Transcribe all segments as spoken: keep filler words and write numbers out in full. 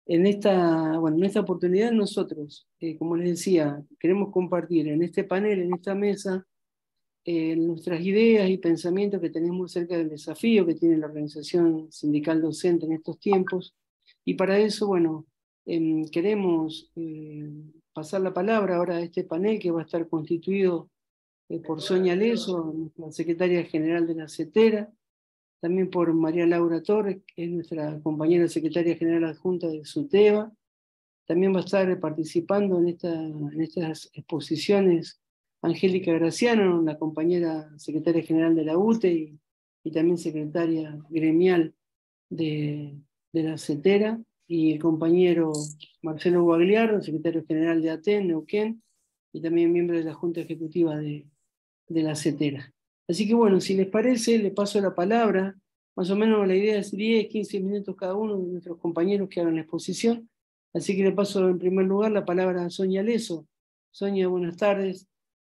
En esta, bueno, en esta oportunidad nosotros, eh, como les decía, queremos compartir en este panel, en esta mesa, eh, nuestras ideas y pensamientos que tenemos acerca del desafío que tiene la organización sindical docente en estos tiempos. Y para eso, bueno, em, queremos eh, pasar la palabra ahora a este panel que va a estar constituido eh, por Sonia Leso, nuestra secretaria general de la CETERA, también por María Laura Torres, que es nuestra compañera secretaria general adjunta de SUTEBA. También va a estar participando en, esta, en estas exposiciones Angélica Graciano, la compañera secretaria general de la U T E y, y también secretaria gremial de, de la CETERA, y el compañero Marcelo Guagliardo, secretario general de ATEN, Neuquén, y también miembro de la Junta Ejecutiva de, de la CETERA. Así que bueno, si les parece, le paso la palabra. Más o menos la idea es diez, quince minutos cada uno de nuestros compañeros que hagan la exposición. Así que le paso en primer lugar la palabra a Sonia Leso. Sonia, buenas tardes.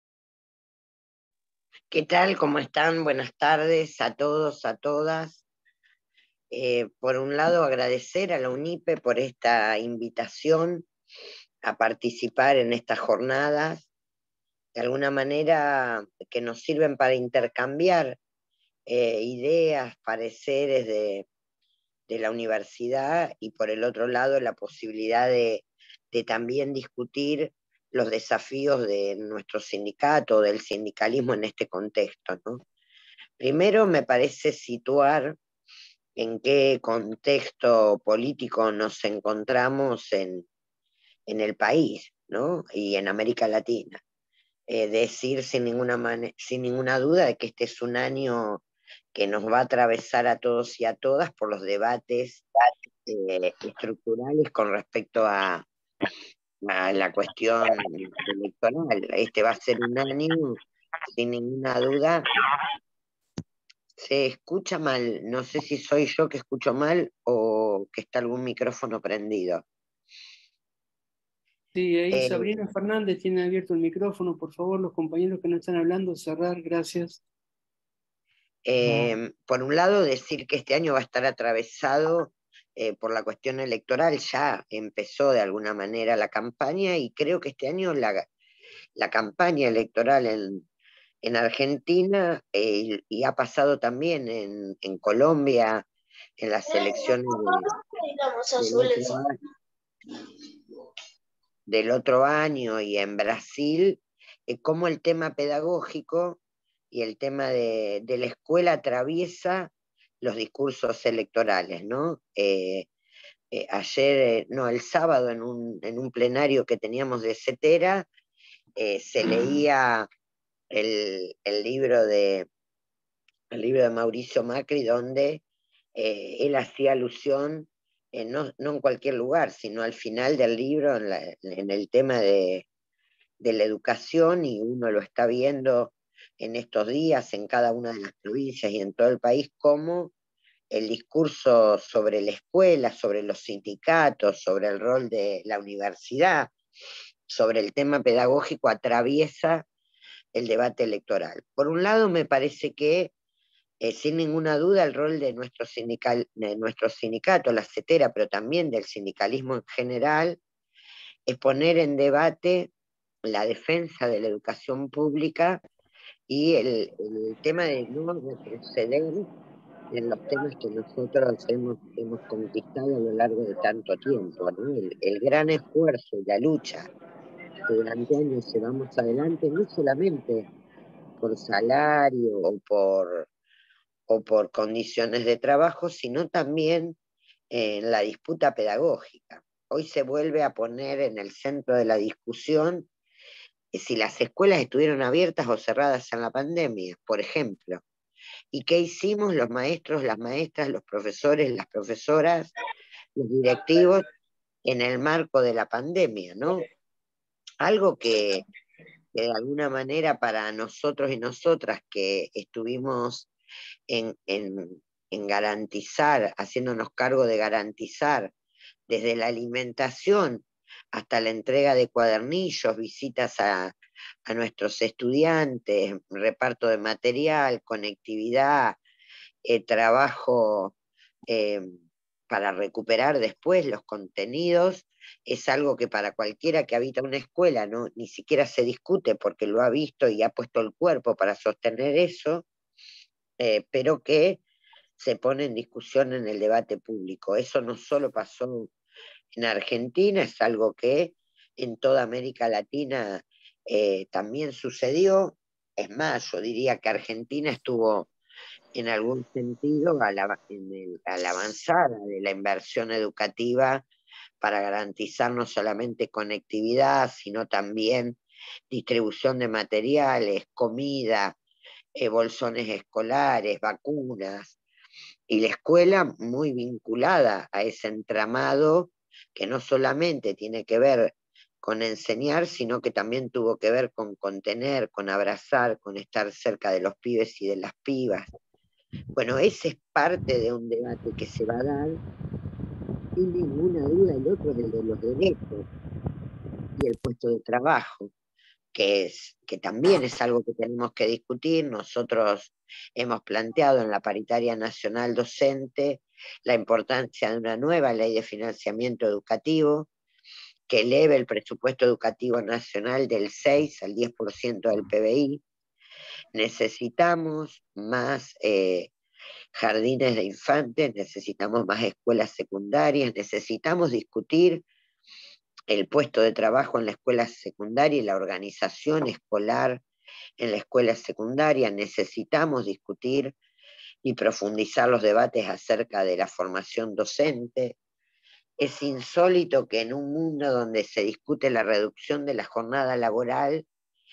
¿Qué tal? ¿Cómo están? Buenas tardes a todos, a todas. Eh, por un lado, agradecer a la UNIPE por esta invitación a participar en estas jornadas, de alguna manera que nos sirven para intercambiar eh, ideas, pareceres de, de la universidad, y por el otro lado, la posibilidad de, de también discutir los desafíos de nuestro sindicato, del sindicalismo en este contexto, ¿no? Primero, me parece situar en qué contexto político nos encontramos en, en el país, ¿no? Y en América Latina. Eh, decir sin ninguna, mane- sin ninguna duda de que este es un año que nos va a atravesar a todos y a todas por los debates eh, estructurales con respecto a, a la cuestión electoral. Este va a ser un año, sin ninguna duda. Se escucha mal, no sé si soy yo que escucho mal o que está algún micrófono prendido. Sí, ahí Eh, Sabrina Fernández tiene abierto el micrófono. Por favor, los compañeros que no están hablando, cerrar, gracias. eh, por un lado, decir que este año va a estar atravesado eh, por la cuestión electoral. Ya empezó de alguna manera la campaña, y creo que este año la, la campaña electoral en, en Argentina eh, y ha pasado también en, en Colombia, en las elecciones de, del otro año del otro año y en Brasil, eh, cómo el tema pedagógico y el tema de, de la escuela atraviesa los discursos electorales, ¿no? Eh, eh, ayer, eh, no, el sábado en un, en un plenario que teníamos de CETERA, eh, se leía el, el libro de, el libro de Mauricio Macri, donde eh, él hacía alusión, eh, no, no en cualquier lugar, sino al final del libro, en, la, en el tema de, de la educación, y uno lo está viendo en estos días en cada una de las provincias y en todo el país, cómo el discurso sobre la escuela, sobre los sindicatos, sobre el rol de la universidad, sobre el tema pedagógico atraviesa el debate electoral. Por un lado, me parece que eh, sin ninguna duda el rol de nuestro, sindical, de nuestro sindicato, la CETERA, pero también del sindicalismo en general, es poner en debate la defensa de la educación pública y el, el tema de no retroceder en los temas que nosotros hemos, hemos conquistado a lo largo de tanto tiempo, ¿no? El, el gran esfuerzo y la lucha que durante años llevamos adelante, no solamente por salario o por, o por condiciones de trabajo, sino también en la disputa pedagógica. Hoy se vuelve a poner en el centro de la discusión si las escuelas estuvieron abiertas o cerradas en la pandemia, por ejemplo. ¿Y qué hicimos los maestros, las maestras, los profesores, las profesoras, los directivos en el marco de la pandemia, ¿no? Algo que, que de alguna manera para nosotros y nosotras que estuvimos en, en, en garantizar, haciéndonos cargo de garantizar desde la alimentación hasta la entrega de cuadernillos, visitas a, a nuestros estudiantes, reparto de material, conectividad, eh, trabajo eh, para recuperar después los contenidos, es algo que para cualquiera que habita una escuela no, ni siquiera se discute porque lo ha visto y ha puesto el cuerpo para sostener eso, eh, pero que se pone en discusión en el debate público. Eso no solo pasó en Argentina, es algo que en toda América Latina eh, también sucedió. Es más, yo diría que Argentina estuvo en algún sentido a la, en el, a la avanzada de la inversión educativa para garantizar no solamente conectividad, sino también distribución de materiales, comida, eh, bolsones escolares, vacunas, y la escuela muy vinculada a ese entramado que no solamente tiene que ver con enseñar, sino que también tuvo que ver con contener, con abrazar, con estar cerca de los pibes y de las pibas. Bueno, ese es parte de un debate que se va a dar, sin ninguna duda. El otro es el de los derechos y el puesto de trabajo, que, es, que también es algo que tenemos que discutir. Nosotros hemos planteado en la Paritaria Nacional Docente la importancia de una nueva ley de financiamiento educativo que eleve el presupuesto educativo nacional del seis al diez por ciento del P B I. Necesitamos más eh, jardines de infantes, necesitamos más escuelas secundarias, necesitamos discutir el puesto de trabajo en la escuela secundaria y la organización escolar en la escuela secundaria. Necesitamos discutir y profundizar los debates acerca de la formación docente. Es insólito que en un mundo donde se discute la reducción de la jornada laboral,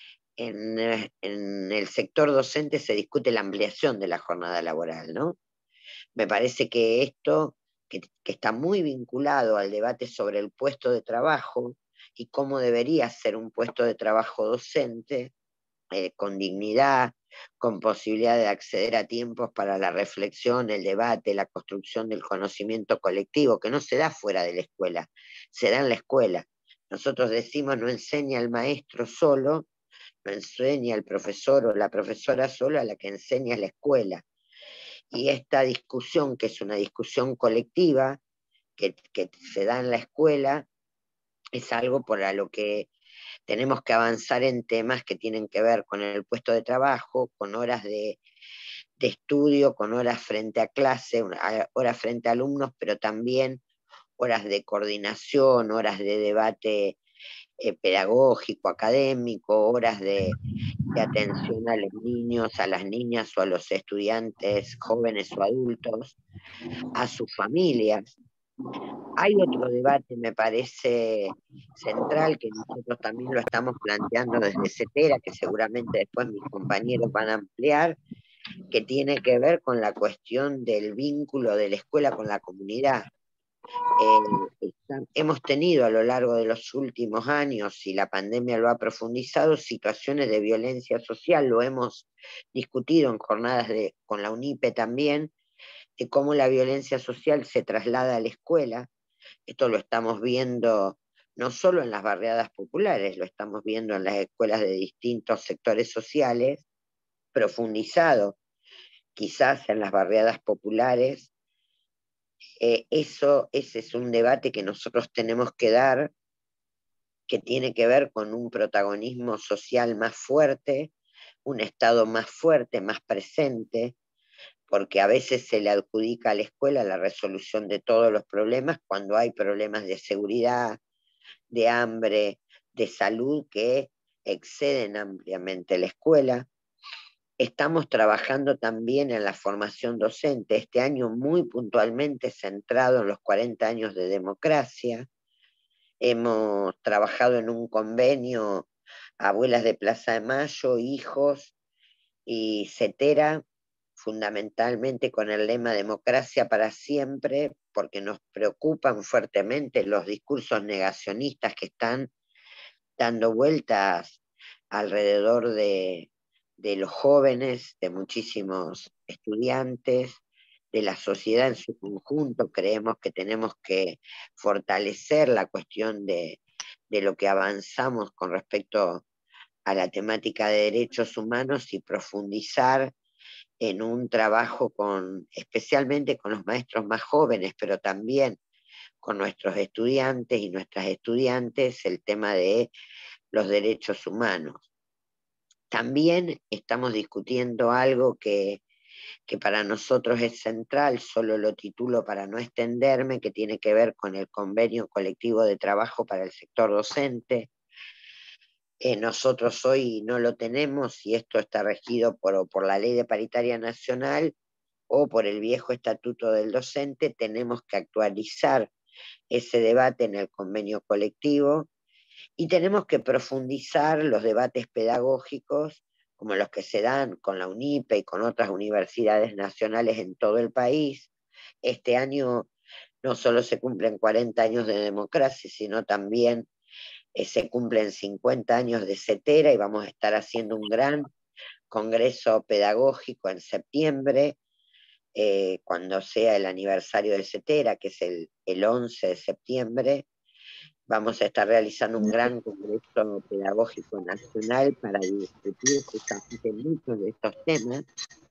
en, en el sector docente se discute la ampliación de la jornada laboral, ¿no? Me parece que esto, que, que está muy vinculado al debate sobre el puesto de trabajo y cómo debería ser un puesto de trabajo docente, eh, con dignidad, con posibilidad de acceder a tiempos para la reflexión, el debate, la construcción del conocimiento colectivo, que no se da fuera de la escuela, se da en la escuela. Nosotros decimos, no enseña el maestro solo, no enseña el profesor o la profesora solo, a la que enseña es la escuela. Y esta discusión, que es una discusión colectiva, que, que se da en la escuela, es algo por lo que tenemos que avanzar en temas que tienen que ver con el puesto de trabajo, con horas de, de estudio, con horas frente a clase, horas frente a alumnos, pero también horas de coordinación, horas de debate eh, pedagógico, académico, horas de, de atención a los niños, a las niñas o a los estudiantes jóvenes o adultos, a sus familias. Hay otro debate, me parece central, que nosotros también lo estamos planteando desde CETERA, que seguramente después mis compañeros van a ampliar, que tiene que ver con la cuestión del vínculo de la escuela con la comunidad. Eh, está, hemos tenido a lo largo de los últimos años, y la pandemia lo ha profundizado, situaciones de violencia social. Lo hemos discutido en jornadas de, con la UNIPE también, de cómo la violencia social se traslada a la escuela. Esto lo estamos viendo no solo en las barriadas populares, lo estamos viendo en las escuelas de distintos sectores sociales, profundizado quizás en las barriadas populares. Eh, eso, ese es un debate que nosotros tenemos que dar, que tiene que ver con un protagonismo social más fuerte, un Estado más fuerte, más presente, porque a veces se le adjudica a la escuela la resolución de todos los problemas cuando hay problemas de seguridad, de hambre, de salud que exceden ampliamente la escuela. Estamos trabajando también en la formación docente, este año muy puntualmente centrado en los cuarenta años de democracia. Hemos trabajado en un convenio Abuelas de Plaza de Mayo, Hijos y CETERA, fundamentalmente con el lema Democracia para siempre, porque nos preocupan fuertemente los discursos negacionistas que están dando vueltas alrededor de, de los jóvenes, de muchísimos estudiantes, de la sociedad en su conjunto. Creemos que tenemos que fortalecer la cuestión de, de lo que avanzamos con respecto a la temática de derechos humanos y profundizar en un trabajo con, especialmente con los maestros más jóvenes, pero también con nuestros estudiantes y nuestras estudiantes, el tema de los derechos humanos. También estamos discutiendo algo que, que para nosotros es central, solo lo titulo para no extenderme, que tiene que ver con el convenio colectivo de trabajo para el sector docente. Eh, nosotros hoy no lo tenemos y esto está regido por, por la Ley de Paritaria Nacional o por el viejo Estatuto del Docente. Tenemos que actualizar ese debate en el convenio colectivo y tenemos que profundizar los debates pedagógicos como los que se dan con la UNIPE y con otras universidades nacionales en todo el país. Este año no solo se cumplen cuarenta años de democracia, sino también eh, se cumplen cincuenta años de CETERA y vamos a estar haciendo un gran congreso pedagógico en septiembre, eh, cuando sea el aniversario de CETERA, que es el, el once de septiembre. Vamos a estar realizando un gran congreso pedagógico nacional para discutir justamente muchos de estos temas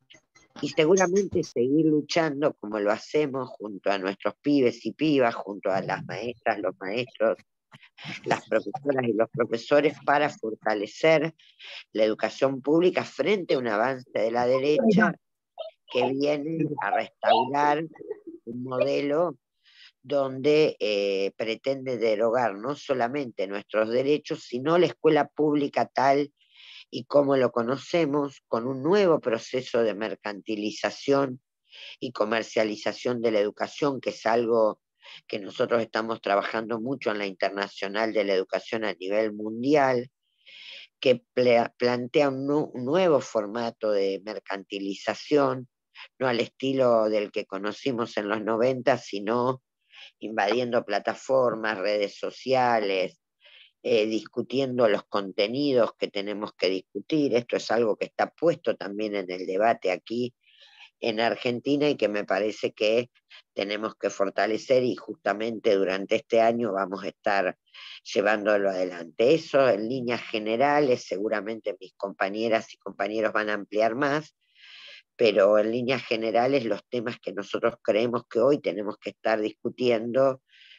y seguramente seguir luchando como lo hacemos junto a nuestros pibes y pibas, junto a las maestras, los maestros, las profesoras y los profesores para fortalecer la educación pública frente a un avance de la derecha que viene a restaurar un modelo donde eh, pretende derogar no solamente nuestros derechos, sino la escuela pública tal y como lo conocemos, con un nuevo proceso de mercantilización y comercialización de la educación, que es algo que nosotros estamos trabajando mucho en la Internacional de la Educación a nivel mundial, que plantea un, nu un nuevo formato de mercantilización, no al estilo del que conocimos en los noventa, sino invadiendo plataformas, redes sociales, eh, discutiendo los contenidos que tenemos que discutir. Esto es algo que está puesto también en el debate aquí en Argentina y que me parece que tenemos que fortalecer y justamente durante este año vamos a estar llevándolo adelante. Eso en líneas generales, seguramente mis compañeras y compañeros van a ampliar más, pero en líneas generales los temas que nosotros creemos que hoy tenemos que estar discutiendo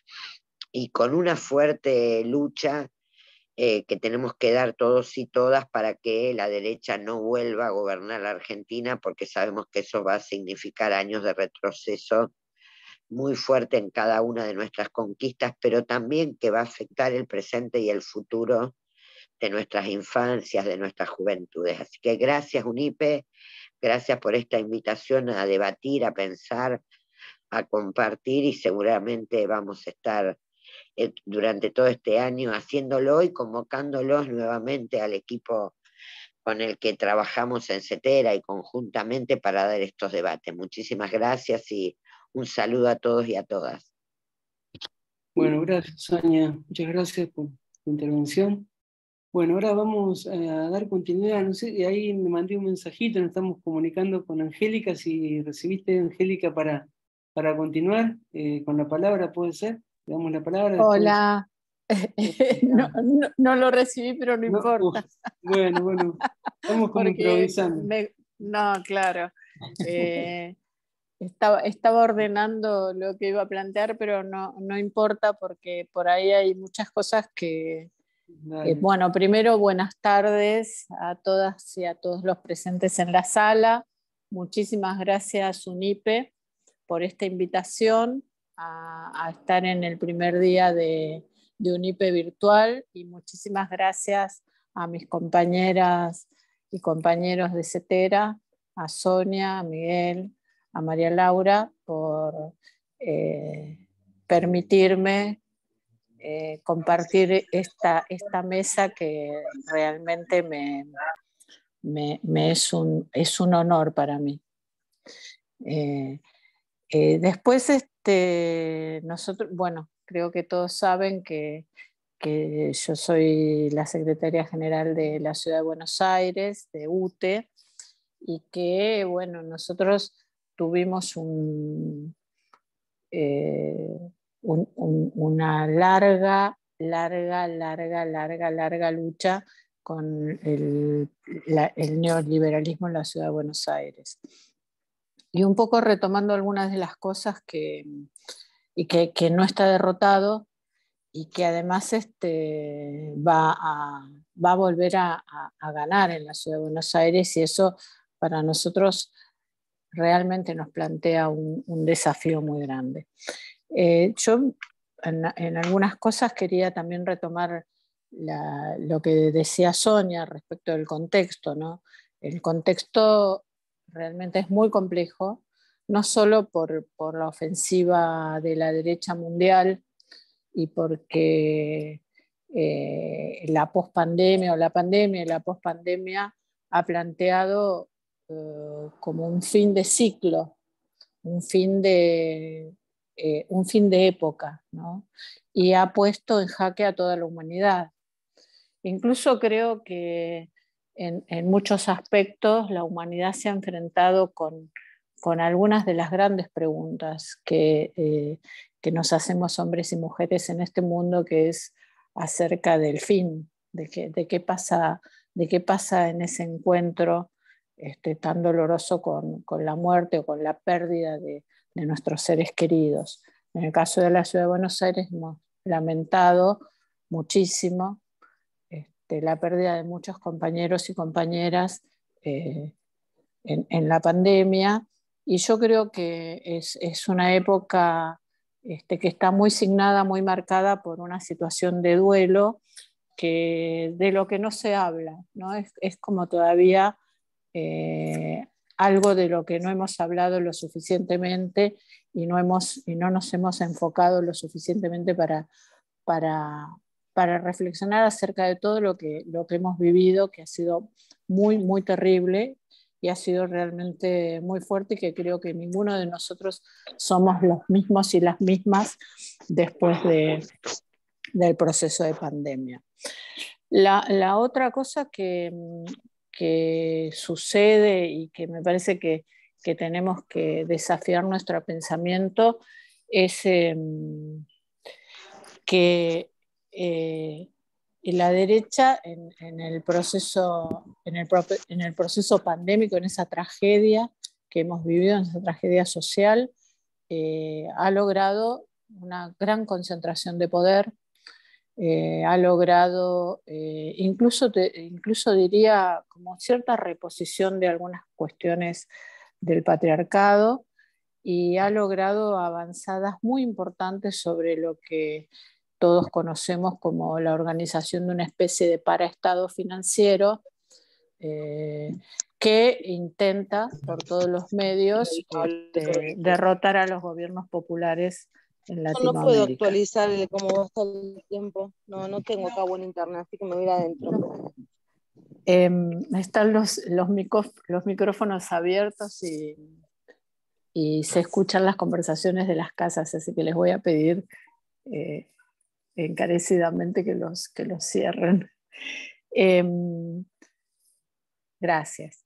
y con una fuerte lucha eh, que tenemos que dar todos y todas para que la derecha no vuelva a gobernar la Argentina, porque sabemos que eso va a significar años de retroceso muy fuerte en cada una de nuestras conquistas, pero también que va a afectar el presente y el futuro de nuestras infancias, de nuestras juventudes. Así que gracias, UNIPE, gracias por esta invitación a debatir, a pensar, a compartir y seguramente vamos a estar eh, durante todo este año haciéndolo y convocándolos nuevamente al equipo con el que trabajamos en CETERA y conjuntamente para dar estos debates. Muchísimas gracias y un saludo a todos y a todas. Bueno, gracias, Sonia. Muchas gracias por tu intervención. Bueno, ahora vamos a dar continuidad. No sé, y ahí me mandé un mensajito, nos estamos comunicando con Angélica. Si recibiste, Angélica, para, para continuar eh, con la palabra, ¿puede ser? Le damos la palabra después. Hola. No, no, no lo recibí, pero no, no importa. Uf, bueno, bueno, estamos como Porque improvisando. Me, no, claro. Eh, estaba, estaba ordenando lo que iba a plantear, pero no, no importa porque por ahí hay muchas cosas que... Eh, bueno, primero, buenas tardes a todas y a todos los presentes en la sala. Muchísimas gracias, UNIPE, por esta invitación a, a estar en el primer día de, de UNIPE virtual y muchísimas gracias a mis compañeras y compañeros de CETERA, a Sonia, a Miguel, a María Laura, por eh, permitirme Eh, compartir esta, esta mesa que realmente me, me, me es, un, es un honor para mí. Eh, eh, después, este, nosotros, bueno, creo que todos saben que, que yo soy la secretaria general de la Ciudad de Buenos Aires, de UTE, y que, bueno, nosotros tuvimos un... Eh, Un, un, una larga, larga, larga, larga, larga lucha con el, la, el neoliberalismo en la ciudad de Buenos Aires. Y un poco retomando algunas de las cosas que, y que, que no está derrotado y que además este, va, a, va a volver a, a, a ganar en la ciudad de Buenos Aires, y eso para nosotros realmente nos plantea un, un desafío muy grande. Eh, yo en, en algunas cosas quería también retomar la, lo que decía Sonia respecto del contexto, ¿no? El contexto realmente es muy complejo, no solo por, por la ofensiva de la derecha mundial y porque eh, la pospandemia o la pandemia y la pospandemia ha planteado eh, como un fin de ciclo, un fin de, eh, un fin de época, ¿no? Y ha puesto en jaque a toda la humanidad. Incluso creo que en, en muchos aspectos la humanidad se ha enfrentado con, con algunas de las grandes preguntas que, eh, que nos hacemos hombres y mujeres en este mundo, que es acerca del fin, de, que, de, qué, pasa, de qué pasa en ese encuentro este, tan doloroso con, con la muerte o con la pérdida de, de nuestros seres queridos. En el caso de la ciudad de Buenos Aires hemos lamentado muchísimo este, la pérdida de muchos compañeros y compañeras eh, en, en la pandemia, y yo creo que es, es una época este, que está muy signada, muy marcada por una situación de duelo que, de lo que no se habla, ¿no? Es, es como todavía eh, algo de lo que no hemos hablado lo suficientemente y no, hemos, y no nos hemos enfocado lo suficientemente para, para, para reflexionar acerca de todo lo que, lo que hemos vivido, que ha sido muy, muy terrible y ha sido realmente muy fuerte, y que creo que ninguno de nosotros somos los mismos y las mismas después de, del proceso de pandemia. La, la otra cosa que, que sucede y que me parece que, que tenemos que desafiar nuestro pensamiento es eh, que eh, la derecha en, en, el proceso, en, el, en el proceso pandémico, en esa tragedia que hemos vivido, en esa tragedia social, eh, ha logrado una gran concentración de poder, eh, ha logrado eh, incluso, te, incluso diría como cierta reposición de algunas cuestiones del patriarcado, y ha logrado avanzadas muy importantes sobre lo que todos conocemos como la organización de una especie de paraestado financiero eh, que intenta por todos los medios este, derrotar a los gobiernos populares en Latinoamérica. No puedo actualizar el, cómo va a estar el tiempo, no, no tengo acá buen internet, así que me voy a ir adentro. Eh, están los, los, micro, los micrófonos abiertos y, y se escuchan las conversaciones de las casas, así que les voy a pedir eh, encarecidamente que los, que los cierren. Eh, gracias.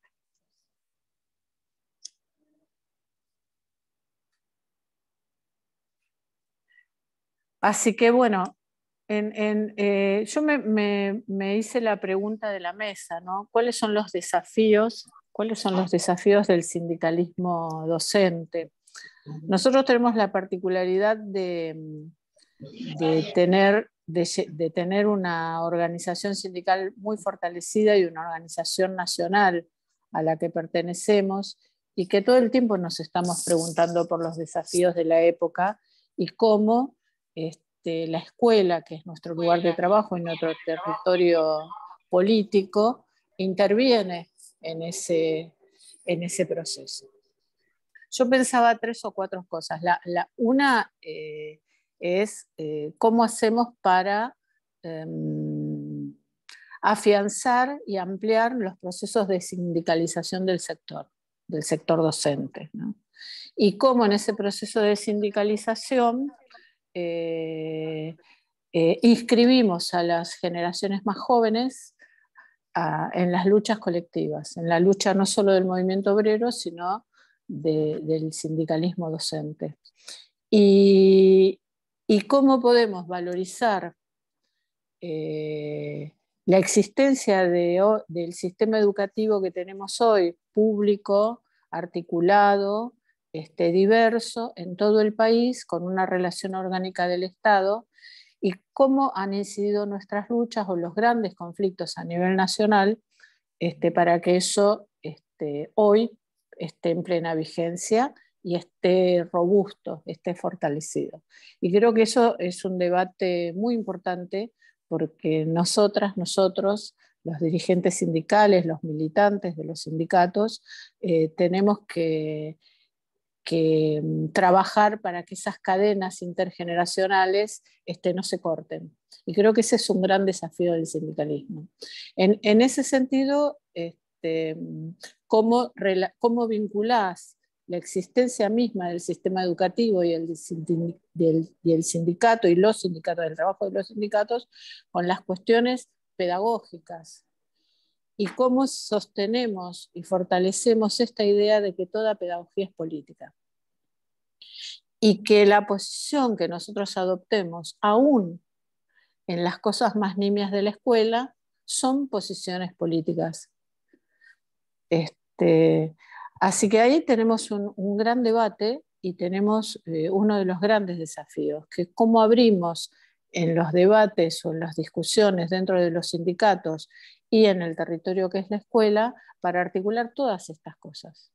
Así que bueno, en, en, eh, yo me, me, me hice la pregunta de la mesa, ¿no? ¿Cuáles son los desafíos? ¿Cuáles son los desafíos del sindicalismo docente? Nosotros tenemos la particularidad de, de, tener, de, de tener una organización sindical muy fortalecida y una organización nacional a la que pertenecemos, y que todo el tiempo nos estamos preguntando por los desafíos de la época y cómo este, la escuela, que es nuestro lugar de trabajo y nuestro territorio político, interviene en ese, en ese proceso. Yo pensaba tres o cuatro cosas. La, la, una eh, es eh, cómo hacemos para eh, afianzar y ampliar los procesos de sindicalización del sector, del sector docente, ¿no? Y cómo en ese proceso de sindicalización eh, eh, inscribimos a las generaciones más jóvenes a, en las luchas colectivas, en la lucha no solo del movimiento obrero, sino De, del sindicalismo docente. Y, y cómo podemos valorizar eh, la existencia de, del sistema educativo que tenemos hoy, público, articulado, este, diverso en todo el país, con una relación orgánica del Estado, y cómo han incidido nuestras luchas o los grandes conflictos a nivel nacional este, para que eso este, hoy esté en plena vigencia y esté robusto, esté fortalecido. Y creo que eso es un debate muy importante porque nosotras, nosotros, los dirigentes sindicales, los militantes de los sindicatos, eh, tenemos que, que trabajar para que esas cadenas intergeneracionales este, no se corten. Y creo que ese es un gran desafío del sindicalismo. En, en ese sentido, este, ¿cómo, cómo vinculás la existencia misma del sistema educativo y el, del, y el sindicato y los sindicatos, del trabajo de los sindicatos, con las cuestiones pedagógicas? Y cómo sostenemos y fortalecemos esta idea de que toda pedagogía es política. Y que la posición que nosotros adoptemos, aún en las cosas más nimias de la escuela, son posiciones políticas. Este, así que ahí tenemos un, un gran debate y tenemos eh, uno de los grandes desafíos, que es cómo abrimos en los debates o en las discusiones dentro de los sindicatos y en el territorio que es la escuela para articular todas estas cosas.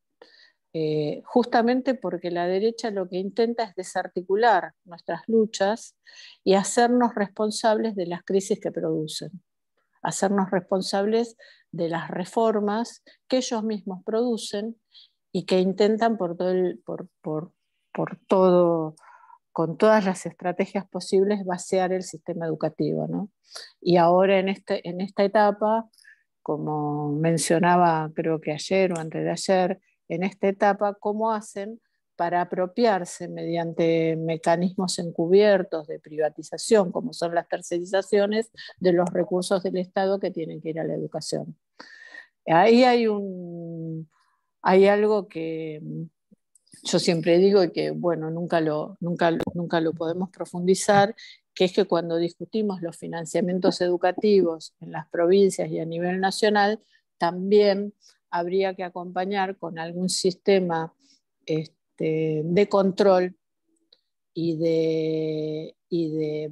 Eh, justamente porque la derecha lo que intenta es desarticular nuestras luchas y hacernos responsables de las crisis que producen, hacernos responsables de las reformas que ellos mismos producen y que intentan por todo, el, por, por, por todo con todas las estrategias posibles, vaciar el sistema educativo, ¿no? Y ahora en, este, en esta etapa, como mencionaba creo que ayer o antes de ayer, en esta etapa, ¿cómo hacen para apropiarse mediante mecanismos encubiertos de privatización, como son las tercerizaciones, de los recursos del Estado que tienen que ir a la educación? Ahí hay, un, hay algo que yo siempre digo y que bueno, nunca lo, nunca, nunca lo podemos profundizar, que es que cuando discutimos los financiamientos educativos en las provincias y a nivel nacional, también habría que acompañar con algún sistema este, de control y de, y de,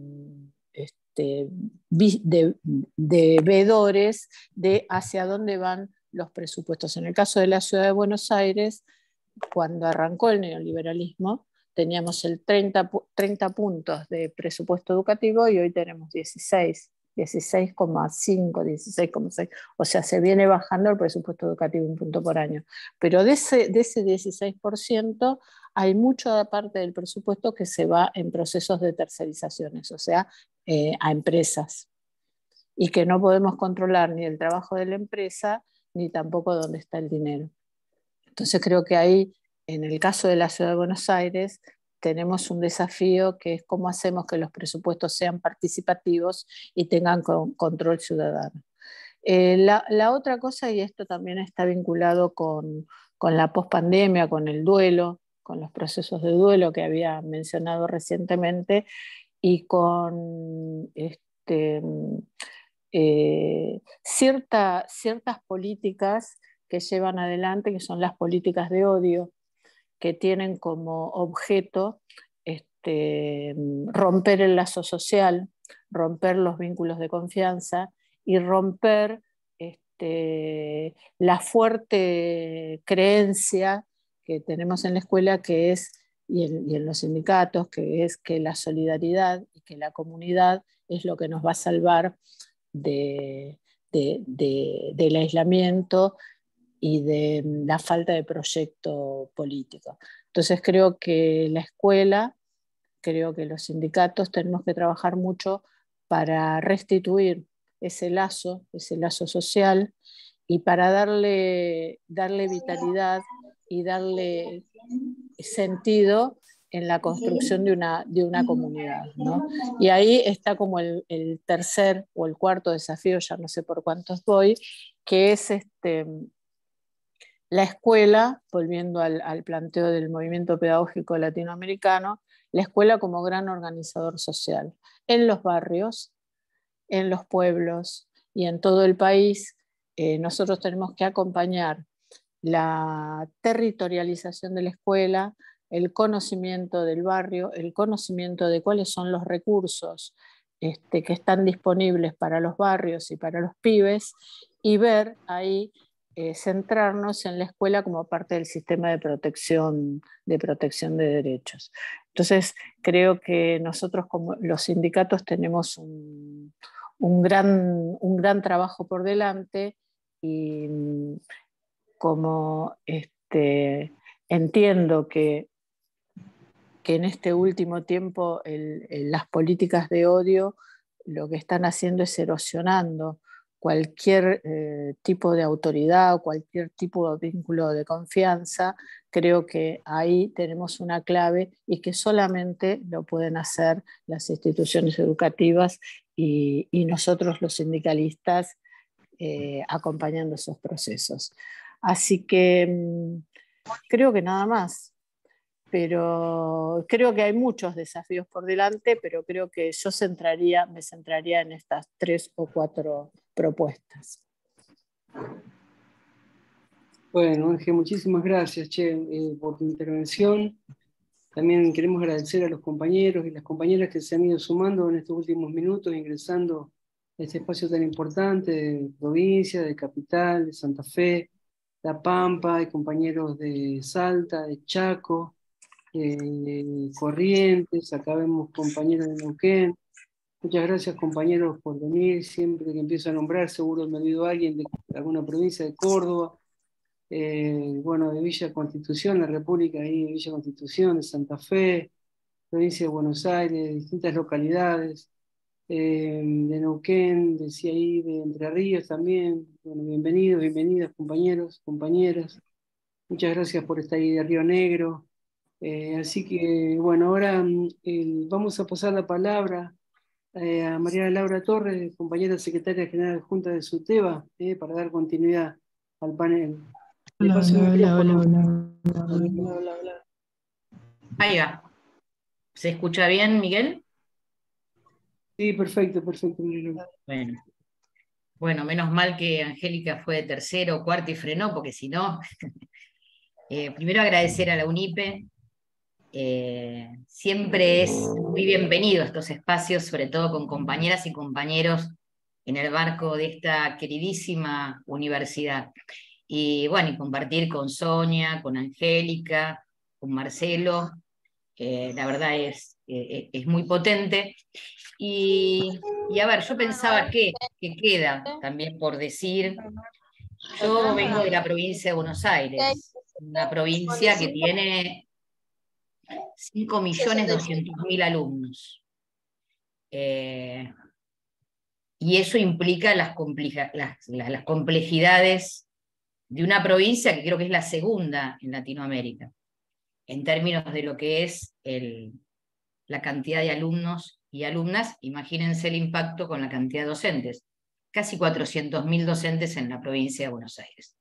este, de, de veedores de hacia dónde van los presupuestos. En el caso de la Ciudad de Buenos Aires, cuando arrancó el neoliberalismo, teníamos el treinta, treinta puntos de presupuesto educativo y hoy tenemos dieciséis, dieciséis coma cinco, dieciséis coma seis. O sea, se viene bajando el presupuesto educativo un punto por año. Pero de ese, de ese dieciséis por ciento hay mucha parte del presupuesto que se va en procesos de tercerizaciones, o sea, eh, a empresas. Y que no podemos controlar ni el trabajo de la empresa, ni tampoco dónde está el dinero. Entonces creo que ahí, en el caso de la Ciudad de Buenos Aires, tenemos un desafío que es cómo hacemos que los presupuestos sean participativos y tengan con, control ciudadano. Eh, la, la otra cosa, y esto también está vinculado con, con la pospandemia, con el duelo, con los procesos de duelo que había mencionado recientemente, y con este, eh, cierta, ciertas políticas que llevan adelante, que son las políticas de odio, que tienen como objeto este, romper el lazo social, romper los vínculos de confianza y romper este, la fuerte creencia que tenemos en la escuela que es, y en, y en los sindicatos, que es que la solidaridad y que la comunidad es lo que nos va a salvar de, de, de, del aislamiento y de la falta de proyecto político. Entonces creo que la escuela, creo que los sindicatos tenemos que trabajar mucho para restituir ese lazo, ese lazo social, y para darle, darle vitalidad y darle sentido en la construcción de una, de una comunidad, ¿no? Y ahí está como el, el tercer o el cuarto desafío, ya no sé por cuántos voy, que es este, la escuela, volviendo al, al planteo del movimiento pedagógico latinoamericano, la escuela como gran organizador social en los barrios, en los pueblos y en todo el país, eh, nosotros tenemos que acompañar la territorialización de la escuela, el conocimiento del barrio, el conocimiento de cuáles son los recursos este, que están disponibles para los barrios y para los pibes, y ver ahí, eh, centrarnos en la escuela como parte del sistema de protección, de protección de derechos. Entonces, creo que nosotros como los sindicatos tenemos un, un, gran, un gran trabajo por delante, y como este, entiendo que, que en este último tiempo el, el, las políticas de odio lo que están haciendo es erosionando cualquier eh, tipo de autoridad, cualquier tipo de vínculo de confianza. Creo que ahí tenemos una clave y que solamente lo pueden hacer las instituciones educativas y, y nosotros los sindicalistas eh, acompañando esos procesos. Así que creo que nada más, pero creo que hay muchos desafíos por delante, pero creo que yo centraría, me centraría en estas tres o cuatro propuestas. Bueno, Ángel, muchísimas gracias, Che, eh, por tu intervención. También queremos agradecer a los compañeros y las compañeras que se han ido sumando en estos últimos minutos, ingresando a este espacio tan importante de provincia, de capital, de Santa Fe, La Pampa, hay compañeros de Salta, de Chaco, eh, Corrientes, acá vemos compañeros de Neuquén. Muchas gracias, compañeros, por venir. Siempre que empiezo a nombrar, seguro me olvido a alguien de alguna provincia de Córdoba, eh, bueno, de Villa Constitución, la República ahí de Villa Constitución, de Santa Fe, provincia de Buenos Aires, de distintas localidades, eh, de Neuquén, decía ahí, de Entre Ríos también. Bueno, bienvenidos, bienvenidas, compañeros, compañeras. Muchas gracias por estar ahí de Río Negro. Eh, así que, bueno, ahora eh, vamos a pasar la palabra eh, a María Laura Torres, compañera secretaria general adjunta de SUTEBA, eh, para dar continuidad al panel. Le paso el micrófono. Ahí va. ¿Se escucha bien, Miguel? Sí, perfecto, perfecto. Bueno. Bueno, menos mal que Angélica fue de tercero o cuarto y frenó, porque si no... eh, primero agradecer a la UNIPE. Eh, siempre es muy bienvenido estos espacios, sobre todo con compañeras y compañeros en el marco de esta queridísima universidad. Y bueno, y compartir con Sonia, con Angélica, con Marcelo, eh, la verdad es, eh, es muy potente. Y, y a ver, yo pensaba que, que queda también por decir, yo vengo de la provincia de Buenos Aires, una provincia que tiene cinco millones doscientos mil alumnos. Eh, y eso implica las, compleja, las, las, las complejidades de una provincia que creo que es la segunda en Latinoamérica, en términos de lo que es el, la cantidad de alumnos y alumnas. Imagínense el impacto con la cantidad de docentes, casi cuatrocientos mil docentes en la provincia de Buenos Aires.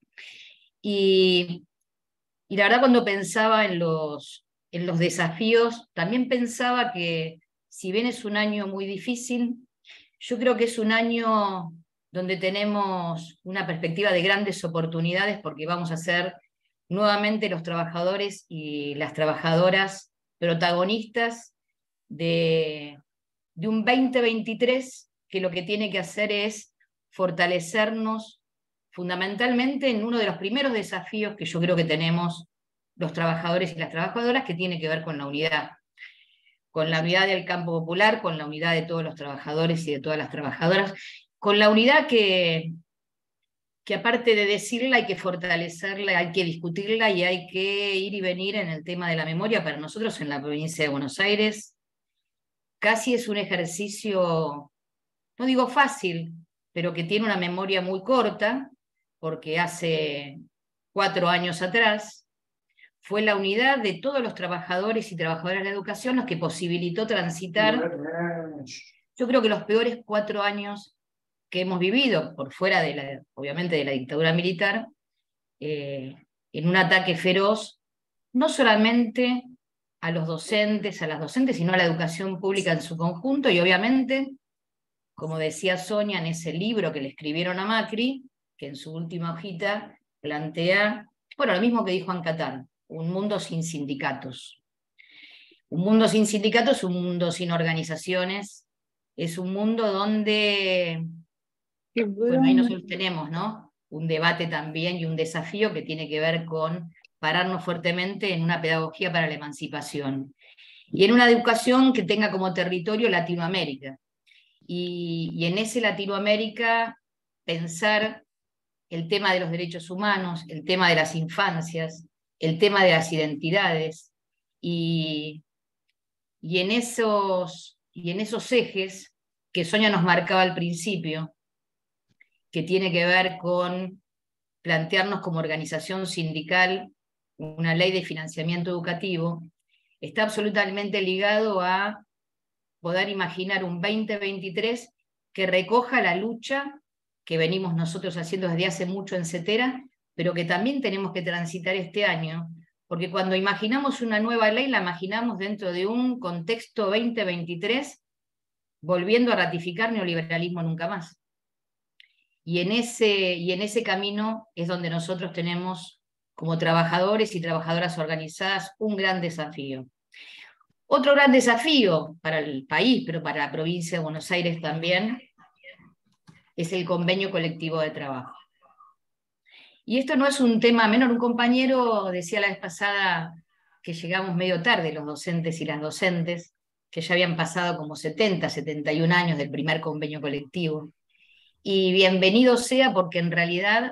Y, y la verdad, cuando pensaba en los, en los desafíos, también pensaba que si bien es un año muy difícil, yo creo que es un año donde tenemos una perspectiva de grandes oportunidades, porque vamos a ser nuevamente los trabajadores y las trabajadoras protagonistas de, de un veinte veintitrés que lo que tiene que hacer es fortalecernos fundamentalmente en uno de los primeros desafíos que yo creo que tenemos los trabajadores y las trabajadoras, que tiene que ver con la unidad. Con la unidad del campo popular, con la unidad de todos los trabajadores y de todas las trabajadoras, con la unidad que, que aparte de decirla hay que fortalecerla, hay que discutirla y hay que ir y venir en el tema de la memoria. Para nosotros en la provincia de Buenos Aires casi es un ejercicio, no digo fácil, pero que tiene una memoria muy corta, porque hace cuatro años atrás fue la unidad de todos los trabajadores y trabajadoras de la educación los que posibilitó transitar, yo creo que los peores cuatro años que hemos vivido, por fuera de la, obviamente de la dictadura militar, eh, en un ataque feroz, no solamente a los docentes, a las docentes, sino a la educación pública en su conjunto, y obviamente como decía Sonia, en ese libro que le escribieron a Macri, que en su última hojita plantea, bueno, lo mismo que dijo Ancatán, un mundo sin sindicatos. Un mundo sin sindicatos es un mundo sin organizaciones, es un mundo donde, bueno, ahí nosotros tenemos, ¿no?, un debate también y un desafío que tiene que ver con pararnos fuertemente en una pedagogía para la emancipación y en una educación que tenga como territorio Latinoamérica. Y, y en ese Latinoamérica pensar el tema de los derechos humanos, el tema de las infancias, el tema de las identidades, y, y, en, esos, y en esos ejes que Sonia nos marcaba al principio, que tiene que ver con plantearnos como organización sindical una ley de financiamiento educativo, está absolutamente ligado a poder imaginar un veinte veintitrés que recoja la lucha que venimos nosotros haciendo desde hace mucho en CETERA, pero que también tenemos que transitar este año, porque cuando imaginamos una nueva ley, la imaginamos dentro de un contexto veinte veintitrés, volviendo a ratificar neoliberalismo nunca más. Y en ese, y en ese camino es donde nosotros tenemos, como trabajadores y trabajadoras organizadas, un gran desafío. Otro gran desafío para el país, pero para la provincia de Buenos Aires también, es el convenio colectivo de trabajo. Y esto no es un tema menor. Un compañero decía la vez pasada que llegamos medio tarde, los docentes y las docentes, que ya habían pasado como setenta, setenta y un años del primer convenio colectivo. Y bienvenido sea, porque en realidad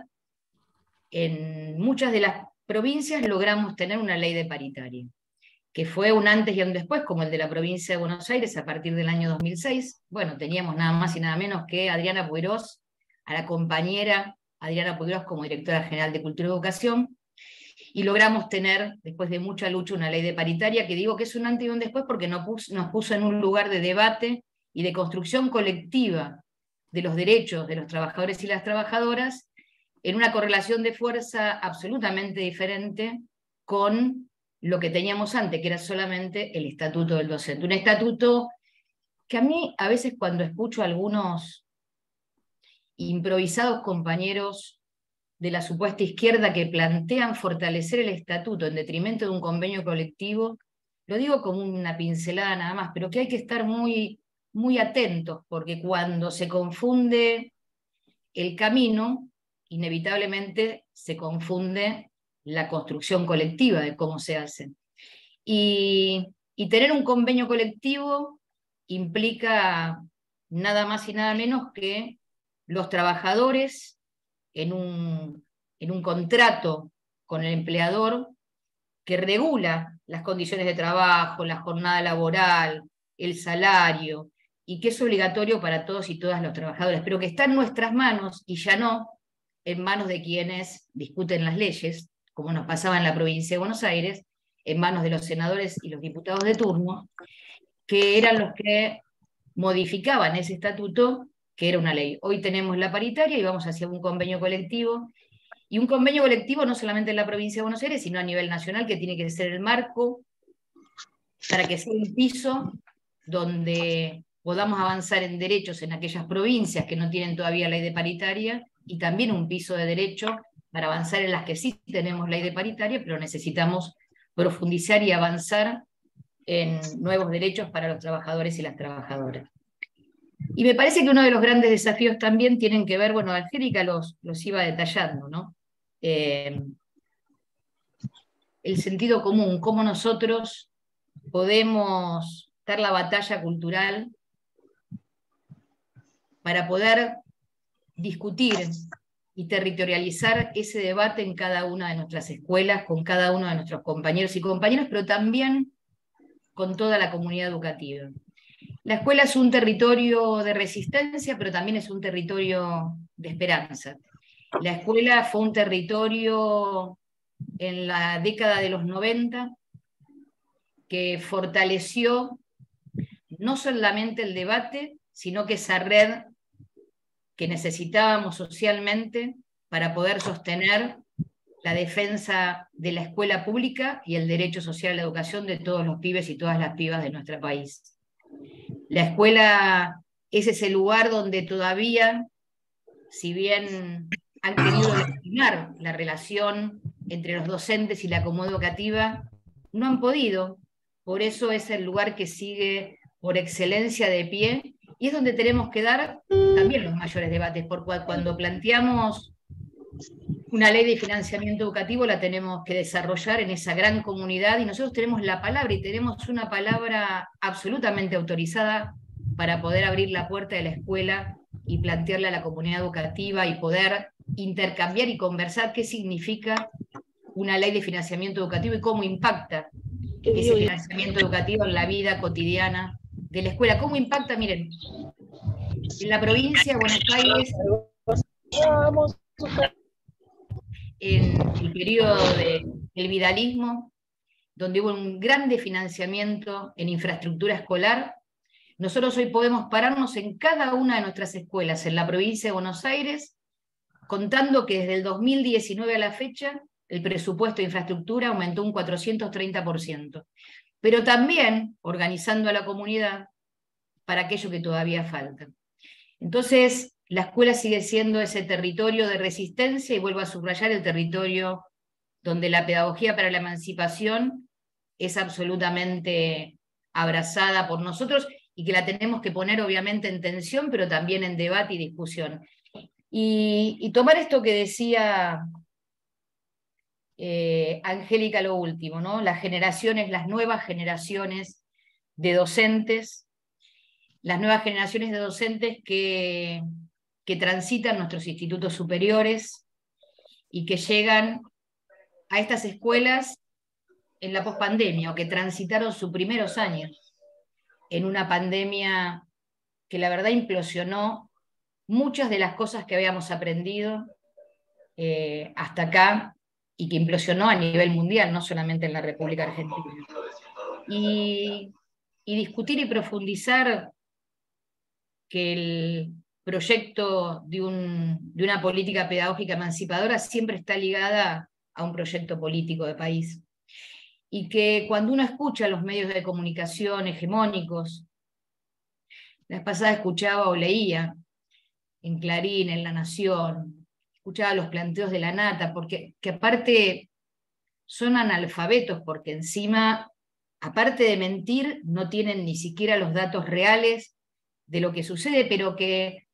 en muchas de las provincias logramos tener una ley de paritaria, que fue un antes y un después, como el de la provincia de Buenos Aires a partir del año dos mil seis. Bueno, teníamos nada más y nada menos que Adriana Puigros, a la compañera Adriana Puigros como directora general de Cultura y Educación, y logramos tener, después de mucha lucha, una ley de paritaria, que digo que es un antes y un después porque nos puso, nos puso en un lugar de debate y de construcción colectiva de los derechos de los trabajadores y las trabajadoras, en una correlación de fuerza absolutamente diferente con lo que teníamos antes, que era solamente el estatuto del docente. Un estatuto que a mí, a veces cuando escucho a algunos improvisados compañeros de la supuesta izquierda que plantean fortalecer el estatuto en detrimento de un convenio colectivo, lo digo como una pincelada nada más, pero que hay que estar muy, muy atentos, porque cuando se confunde el camino, inevitablemente se confunde la construcción colectiva de cómo se hace. Y, y tener un convenio colectivo implica nada más y nada menos que los trabajadores en un, en un contrato con el empleador que regula las condiciones de trabajo, la jornada laboral, el salario, y que es obligatorio para todos y todas los trabajadores, pero que está en nuestras manos y ya no en manos de quienes discuten las leyes, como nos pasaba en la provincia de Buenos Aires, en manos de los senadores y los diputados de turno, que eran los que modificaban ese estatuto, que era una ley. Hoy tenemos la paritaria y vamos hacia un convenio colectivo, y un convenio colectivo no solamente en la provincia de Buenos Aires, sino a nivel nacional, que tiene que ser el marco para que sea un piso donde podamos avanzar en derechos en aquellas provincias que no tienen todavía ley de paritaria, y también un piso de derecho para avanzar en las que sí tenemos ley de paritaria, pero necesitamos profundizar y avanzar en nuevos derechos para los trabajadores y las trabajadoras. Y me parece que uno de los grandes desafíos también tienen que ver, bueno, Angélica los, los iba detallando, ¿no? Eh, el sentido común, cómo nosotros podemos dar la batalla cultural para poder discutir y territorializar ese debate en cada una de nuestras escuelas, con cada uno de nuestros compañeros y compañeras, pero también con toda la comunidad educativa. La escuela es un territorio de resistencia, pero también es un territorio de esperanza. La escuela fue un territorio en la década de los noventa que fortaleció no solamente el debate, sino que esa red que necesitábamos socialmente para poder sostener la defensa de la escuela pública y el derecho social a la educación de todos los pibes y todas las pibas de nuestro país. La escuela es ese lugar donde todavía, si bien han querido legitimar la relación entre los docentes y la comunidad educativa, no han podido. Por eso es el lugar que sigue por excelencia de pie, y es donde tenemos que dar también los mayores debates, porque cuando planteamos una ley de financiamiento educativo la tenemos que desarrollar en esa gran comunidad, y nosotros tenemos la palabra, y tenemos una palabra absolutamente autorizada para poder abrir la puerta de la escuela y plantearle a la comunidad educativa y poder intercambiar y conversar qué significa una ley de financiamiento educativo y cómo impacta ese financiamiento educativo en la vida cotidiana de la escuela. ¿Cómo impacta? Miren, en la provincia de Buenos Aires, en el periodo del vidalismo, donde hubo un gran financiamiento en infraestructura escolar, nosotros hoy podemos pararnos en cada una de nuestras escuelas en la provincia de Buenos Aires, contando que desde el dos mil diecinueve a la fecha, el presupuesto de infraestructura aumentó un cuatrocientos treinta por ciento, pero también organizando a la comunidad para aquello que todavía falta. Entonces, la escuela sigue siendo ese territorio de resistencia, y vuelvo a subrayar, el territorio donde la pedagogía para la emancipación es absolutamente abrazada por nosotros, y que la tenemos que poner obviamente en tensión, pero también en debate y discusión. Y, y tomar esto que decía eh, Angélica lo último, ¿no? Las generaciones, las nuevas generaciones de docentes, las nuevas generaciones de docentes que, que transitan nuestros institutos superiores y que llegan a estas escuelas en la pospandemia, o que transitaron sus primeros años en una pandemia que la verdad implosionó muchas de las cosas que habíamos aprendido eh, hasta acá, y que implosionó a nivel mundial, no solamente en la República Argentina. Y, y discutir y profundizar que el proyecto de, un, de una política pedagógica emancipadora siempre está ligada a un proyecto político de país. Y que cuando uno escucha los medios de comunicación hegemónicos, la vez pasada escuchaba o leía en Clarín, en La Nación, escuchaba los planteos de la Nata, porque que aparte son analfabetos, porque encima, aparte de mentir, no tienen ni siquiera los datos reales de lo que sucede, pero que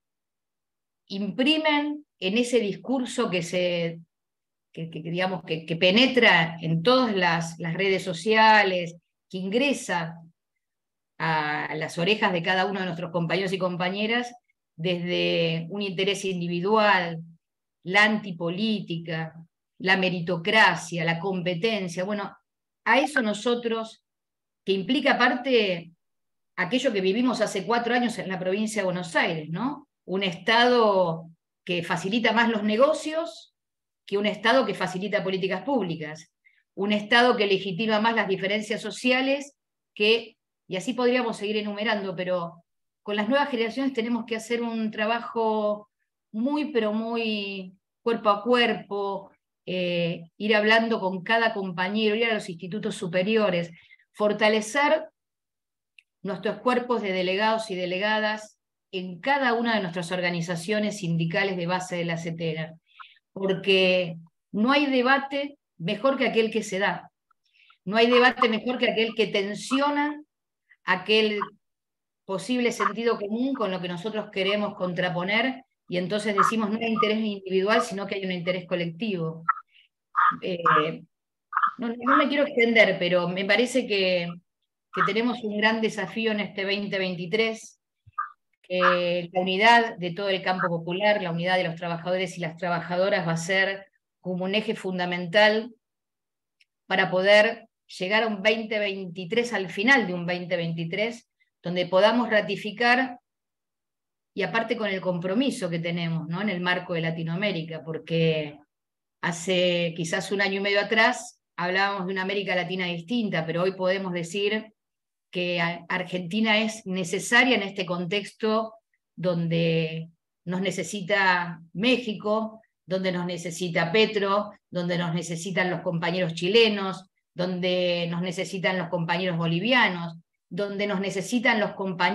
imprimen en ese discurso que se que, que, digamos, que, que penetra en todas las, las redes sociales, que ingresa a las orejas de cada uno de nuestros compañeros y compañeras, desde un interés individual, la antipolítica, la meritocracia, la competencia. Bueno, a eso nosotros, que implica aparte aquello que vivimos hace cuatro años en la provincia de Buenos Aires, ¿no? Un Estado que facilita más los negocios que un Estado que facilita políticas públicas, un Estado que legitima más las diferencias sociales, que, y así podríamos seguir enumerando, pero con las nuevas generaciones tenemos que hacer un trabajo muy, pero muy cuerpo a cuerpo, eh, ir hablando con cada compañero, ir a los institutos superiores, fortalecer nuestros cuerpos de delegados y delegadas en cada una de nuestras organizaciones sindicales de base de la CETERA, porque no hay debate mejor que aquel que se da, no hay debate mejor que aquel que tensiona aquel posible sentido común con lo que nosotros queremos contraponer, y entonces decimos no hay interés individual, sino que hay un interés colectivo. Eh, no, no me quiero extender, pero me parece que, que tenemos un gran desafío en este veinte veintitrés, que la unidad de todo el campo popular, la unidad de los trabajadores y las trabajadoras va a ser como un eje fundamental para poder llegar a un veinte veintitrés, al final de un veinte veintitrés, donde podamos ratificar, y aparte con el compromiso que tenemos, ¿no?, en el marco de Latinoamérica, porque hace quizás un año y medio atrás hablábamos de una América Latina distinta, pero hoy podemos decir que Argentina es necesaria en este contexto donde nos necesita México, donde nos necesita Petro, donde nos necesitan los compañeros chilenos, donde nos necesitan los compañeros bolivianos, donde nos necesitan los compañeros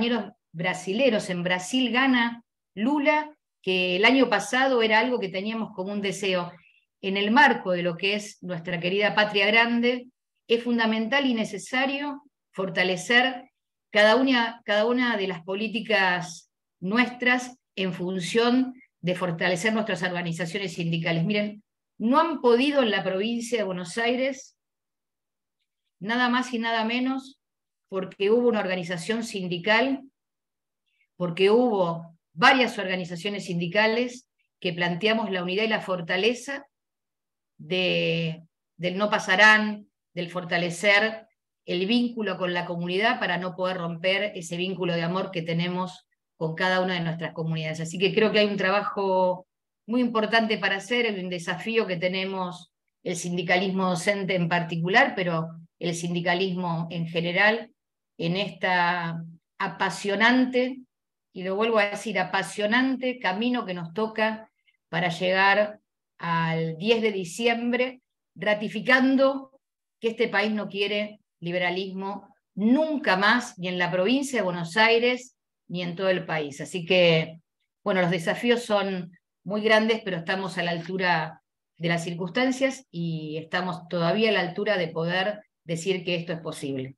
brasileros. En Brasil gana Lula, que el año pasado era algo que teníamos como un deseo. En el marco de lo que es nuestra querida patria grande, es fundamental y necesario fortalecer cada una, cada una de las políticas nuestras en función de fortalecer nuestras organizaciones sindicales. Miren, no han podido en la provincia de Buenos Aires nada más y nada menos porque hubo una organización sindical, porque hubo varias organizaciones sindicales que planteamos la unidad y la fortaleza de, del no pasarán, del fortalecer el vínculo con la comunidad para no poder romper ese vínculo de amor que tenemos con cada una de nuestras comunidades. Así que creo que hay un trabajo muy importante para hacer, un desafío que tenemos el sindicalismo docente en particular, pero el sindicalismo en general, en esta apasionante, y lo vuelvo a decir, apasionante camino que nos toca para llegar al diez de diciembre, ratificando que este país no quiere liberalismo nunca más, ni en la provincia de Buenos Aires, ni en todo el país. Así que, bueno, los desafíos son muy grandes, pero estamos a la altura de las circunstancias y estamos todavía a la altura de poder decir que esto es posible.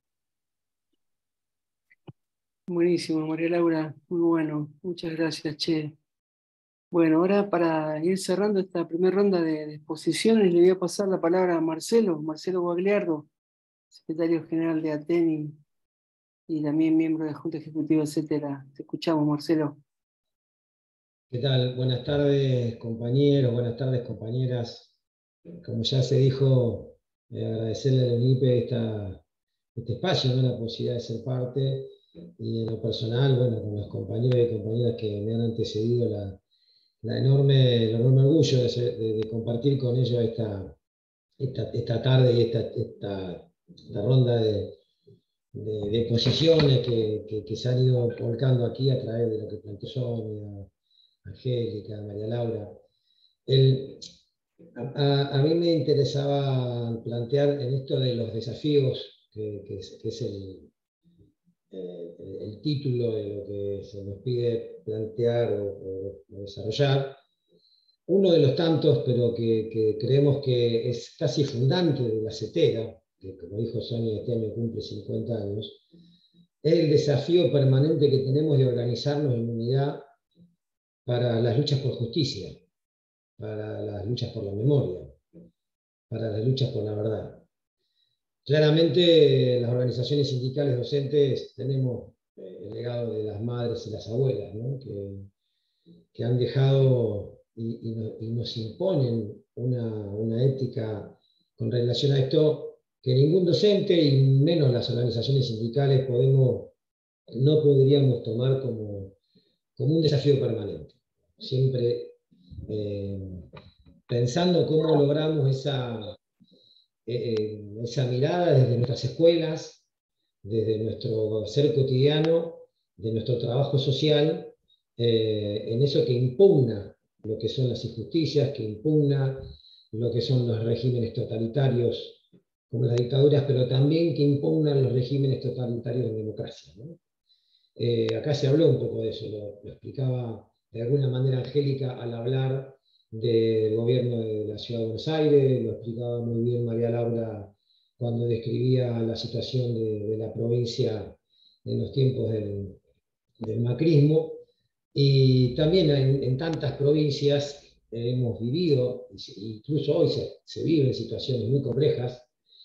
Buenísimo, María Laura, muy bueno, muchas gracias, Che. Bueno, ahora para ir cerrando esta primera ronda de, de exposiciones, le voy a pasar la palabra a Marcelo, Marcelo Guagliardo, secretario general de ATENI y también miembro de la Junta Ejecutiva, etcétera. Te escuchamos, Marcelo. ¿Qué tal? Buenas tardes, compañeros, buenas tardes, compañeras. Como ya se dijo, eh, agradecerle a la UNIPE esta, este espacio, ¿no? La posibilidad de ser parte, y en lo personal, bueno, con los compañeros y compañeras que me han antecedido, la, la enorme, el enorme orgullo de, ser, de, de compartir con ellos esta, esta, esta tarde y esta, esta, esta ronda de, de, de posiciones que, que, que se han ido volcando aquí a través de lo que planteó Sonia, Angélica, María Laura. El, a, a mí me interesaba plantear en esto de los desafíos, que, que, es, que es el, eh, el título de lo que se nos pide plantear o, o, o desarrollar, uno de los tantos, pero que, que creemos que es casi fundante de la CETERA, que como dijo Sonia, este año cumple cincuenta años, es el desafío permanente que tenemos de organizarnos en unidad para las luchas por justicia, para las luchas por la memoria, para las luchas por la verdad. Claramente las organizaciones sindicales docentes tenemos el legado de las madres y las abuelas, ¿no? que, que han dejado y, y, no, y nos imponen una, una ética con relación a esto que ningún docente y menos las organizaciones sindicales podemos, no podríamos tomar como, como un desafío permanente. Siempre eh, pensando cómo logramos esa, eh, esa mirada desde nuestras escuelas, desde nuestro ser cotidiano, de nuestro trabajo social, eh, en eso que impugna lo que son las injusticias, que impugna lo que son los regímenes totalitarios como las dictaduras, pero también que impugnan los regímenes totalitarios en democracia, ¿no? Eh, acá se habló un poco de eso, lo, lo explicaba de alguna manera Angélica al hablar del gobierno de la Ciudad de Buenos Aires, lo explicaba muy bien María Laura cuando describía la situación de, de la provincia en los tiempos del, del macrismo, y también en, en tantas provincias hemos vivido, incluso hoy se, se viven situaciones muy complejas,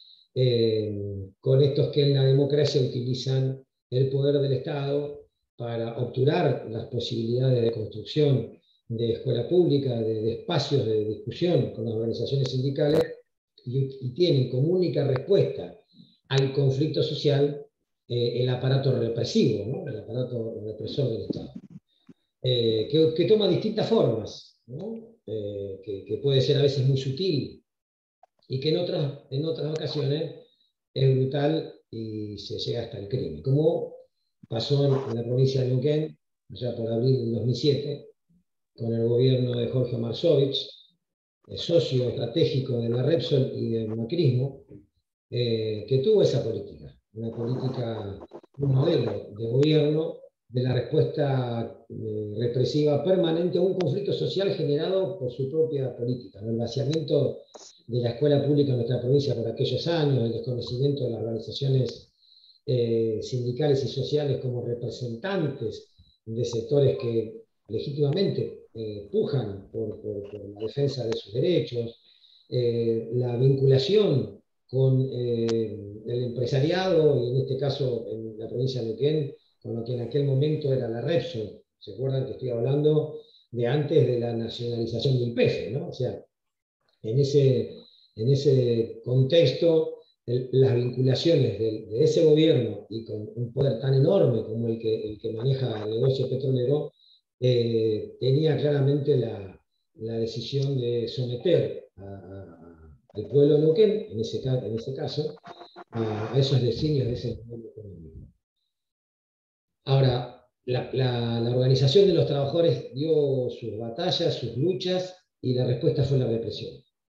eh, con estos que en la democracia utilizan el poder del Estado para obturar las posibilidades de construcción de escuela pública, de, de espacios de discusión con las organizaciones sindicales, y, y tienen como única respuesta al conflicto social eh, el aparato represivo, ¿no? El aparato represor del Estado, eh, que, que toma distintas formas, ¿no? eh, que, que puede ser a veces muy sutil y que en otras, en otras ocasiones es brutal y se llega hasta el crimen, como pasó en, en la provincia de Neuquén, ya por abril del dos mil siete, con el gobierno de Jorge Marsovich, el socio estratégico de la Repsol y del macrismo, eh, que tuvo esa política, una política, un modelo de gobierno de la respuesta eh, represiva permanente a un conflicto social generado por su propia política, ¿no? El vaciamiento de la escuela pública en nuestra provincia por aquellos años, el desconocimiento de las organizaciones eh, sindicales y sociales como representantes de sectores que legítimamente eh, pujan por, por, por la defensa de sus derechos, eh, la vinculación con eh, el empresariado, y en este caso en la provincia de Neuquén, con lo que en aquel momento era la Repsol. ¿Se acuerdan que estoy hablando de antes de la nacionalización del P F, ¿no? O sea, en ese, en ese contexto, el, las vinculaciones de, de ese gobierno y con un poder tan enorme como el que, el que maneja el negocio petrolero, eh, tenía claramente la, la decisión de someter a, a, al pueblo de Neuquén, en ese, en ese caso, a, a esos designios de ese modelo económico. Ahora, la, la, la organización de los trabajadores dio sus batallas, sus luchas, y la respuesta fue la represión.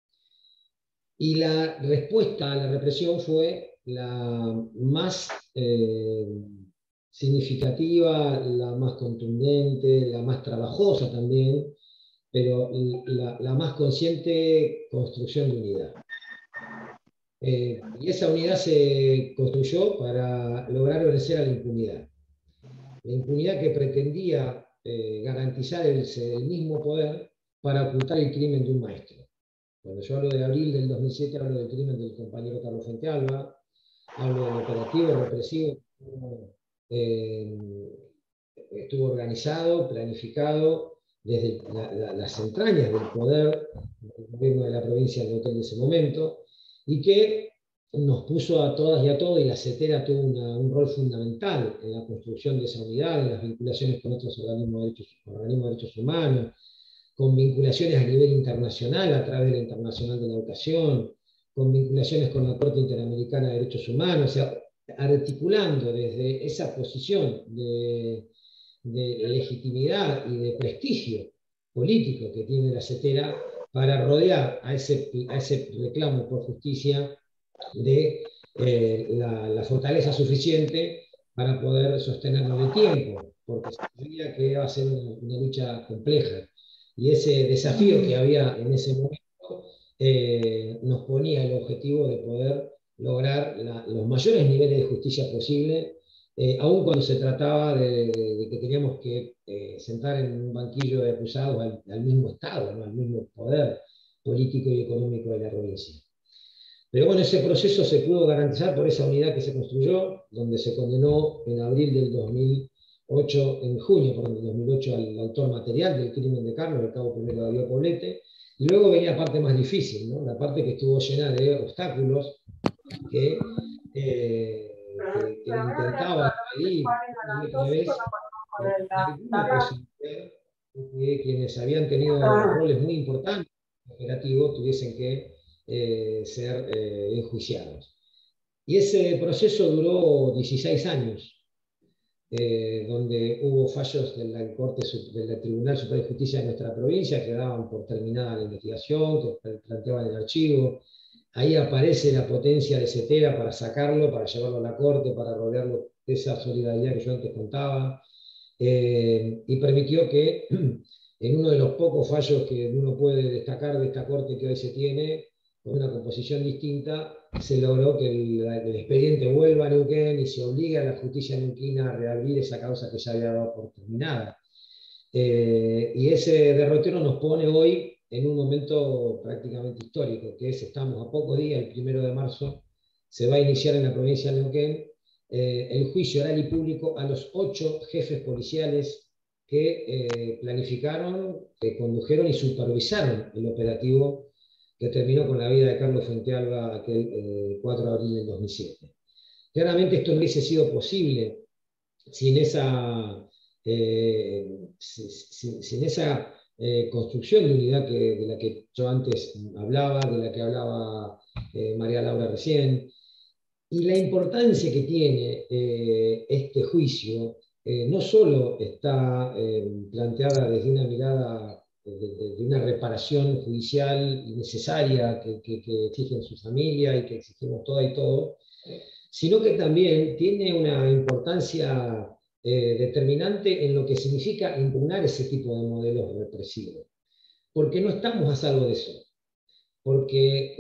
Y la respuesta a la represión fue la más eh, significativa, la más contundente, la más trabajosa también, pero la, la más consciente construcción de unidad. Eh, y esa unidad se construyó para lograr vencer a la impunidad. La impunidad que pretendía eh, garantizar el, el mismo poder para ocultar el crimen de un maestro. Cuando yo hablo de abril del dos mil siete, hablo del crimen del compañero Carlos Fuentealba, hablo del operativo represivo, eh, estuvo organizado, planificado desde la, la, las entrañas del poder del gobierno de la provincia de Neuquén de ese momento, y que nos puso a todas y a todos, y la CETERA tuvo una, un rol fundamental en la construcción de esa unidad, en las vinculaciones con otros organismos de derechos, organismos de derechos humanos, con vinculaciones a nivel internacional a través de la Internacional de la Educación, con vinculaciones con la Corte Interamericana de Derechos Humanos, o sea, articulando desde esa posición de, de legitimidad y de prestigio político que tiene la CETERA para rodear a ese, a ese reclamo por justicia de eh, la, la fortaleza suficiente para poder sostenerlo en el tiempo, porque sabía que iba a ser una, una lucha compleja. Y ese desafío que había en ese momento eh, nos ponía el objetivo de poder lograr la, los mayores niveles de justicia posible, eh, aun cuando se trataba de, de, de que teníamos que eh, sentar en un banquillo de acusados al, al mismo Estado, ¿no? Al mismo poder político y económico de la provincia. Pero bueno, ese proceso se pudo garantizar por esa unidad que se construyó, donde se condenó en abril del dos mil ocho, en junio perdón, del dos mil ocho, al autor material del crimen de Carlos, el cabo primero Darío Poblete, y luego venía la parte más difícil, ¿no? La parte que estuvo llena de obstáculos que, eh, que, que intentaba impedir una y otra vez la posibilidad de que quienes habían tenido roles muy importantes en el operativo tuviesen que eh, ser eh, enjuiciados. Y ese proceso duró dieciséis años. Eh, donde hubo fallos de la Corte, del Tribunal Superior de Justicia de nuestra provincia que daban por terminada la investigación, que planteaban el archivo. Ahí aparece la potencia de CETERA para sacarlo, para llevarlo a la Corte, para rodearlo de esa solidaridad que yo antes contaba, eh, y permitió que en uno de los pocos fallos que uno puede destacar de esta Corte que hoy se tiene, con una composición distinta, se logró que el, el expediente vuelva a Neuquén y se obligue a la justicia neuquina a reabrir esa causa que ya había dado por terminada. Eh, y ese derrotero nos pone hoy en un momento prácticamente histórico, que es, estamos a pocos días, el primero de marzo, se va a iniciar en la provincia de Neuquén eh, el juicio oral y público a los ocho jefes policiales que eh, planificaron, que condujeron y supervisaron el operativo que terminó con la vida de Carlos Fuentealba aquel eh, cuatro de abril del dos mil siete. Claramente esto no hubiese sido posible sin esa, eh, sin, sin esa eh, construcción de unidad que, de la que yo antes hablaba, de la que hablaba eh, María Laura recién, y la importancia que tiene eh, este juicio eh, no solo está eh, planteada desde una mirada de, de, de una reparación judicial necesaria que, que, que exigen su familia y que exigimos toda y todo, sino que también tiene una importancia eh, determinante en lo que significa impugnar ese tipo de modelos represivos. Porque no estamos a salvo de eso. Porque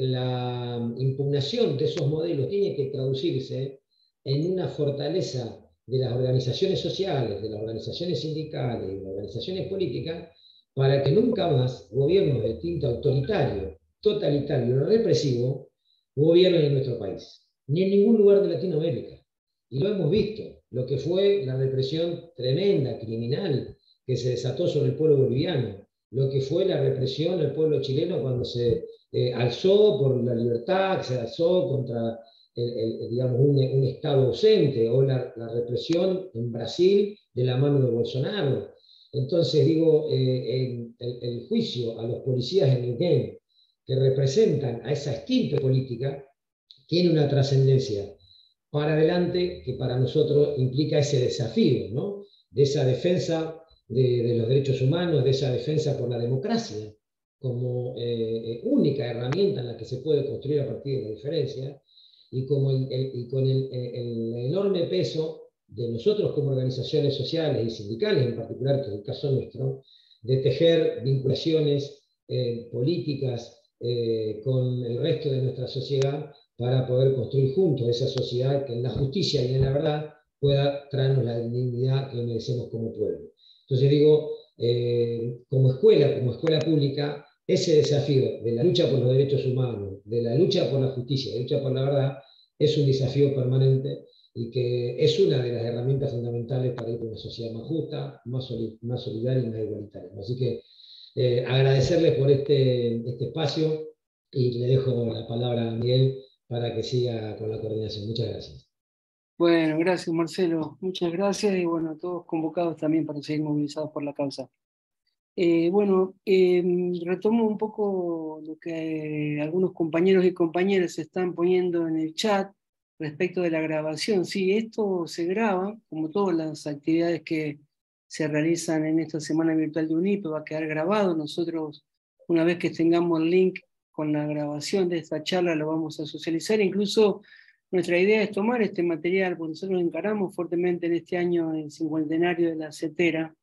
la impugnación de esos modelos tiene que traducirse en una fortaleza de las organizaciones sociales, de las organizaciones sindicales, de las organizaciones políticas, para que nunca más gobiernos de tinte autoritario, totalitario o represivo gobiernen en nuestro país, ni en ningún lugar de Latinoamérica. Y lo hemos visto, lo que fue la represión tremenda, criminal, que se desató sobre el pueblo boliviano, lo que fue la represión al pueblo chileno cuando se eh, alzó por la libertad, que se alzó contra el, el, digamos, un, un Estado ausente, o la, la represión en Brasil de la mano de Bolsonaro. Entonces, digo, eh, el, el juicio a los policías en Neuquén, que representan a esa estirpe política, tiene una trascendencia para adelante que para nosotros implica ese desafío, ¿no? De esa defensa de, de los derechos humanos, de esa defensa por la democracia, como eh, única herramienta en la que se puede construir a partir de la diferencia, y, como el, el, y con el, el, el enorme peso de nosotros como organizaciones sociales y sindicales, en particular, que es el caso nuestro, de tejer vinculaciones eh, políticas eh, con el resto de nuestra sociedad para poder construir juntos esa sociedad que en la justicia y en la verdad pueda traernos la dignidad que merecemos como pueblo. Entonces digo, eh, como escuela, como escuela pública, ese desafío de la lucha por los derechos humanos, de la lucha por la justicia, de la lucha por la verdad, es un desafío permanente y que es una de las herramientas fundamentales para ir a una sociedad más justa, más, soli más solidaria y más igualitaria. Así que eh, agradecerles por este, este espacio y le dejo la palabra a Miguel para que siga con la coordinación. Muchas gracias. Bueno, gracias Marcelo, muchas gracias y bueno, todos convocados también para seguir movilizados por la causa. Eh, bueno, eh, retomo un poco lo que eh, algunos compañeros y compañeras están poniendo en el chat respecto de la grabación. Sí, esto se graba, como todas las actividades que se realizan en esta semana virtual de UNIPE, va a quedar grabado. Nosotros, una vez que tengamos el link con la grabación de esta charla, lo vamos a socializar. Incluso nuestra idea es tomar este material, porque nosotros encaramos fuertemente en este año el cincuentenario de la CETERA,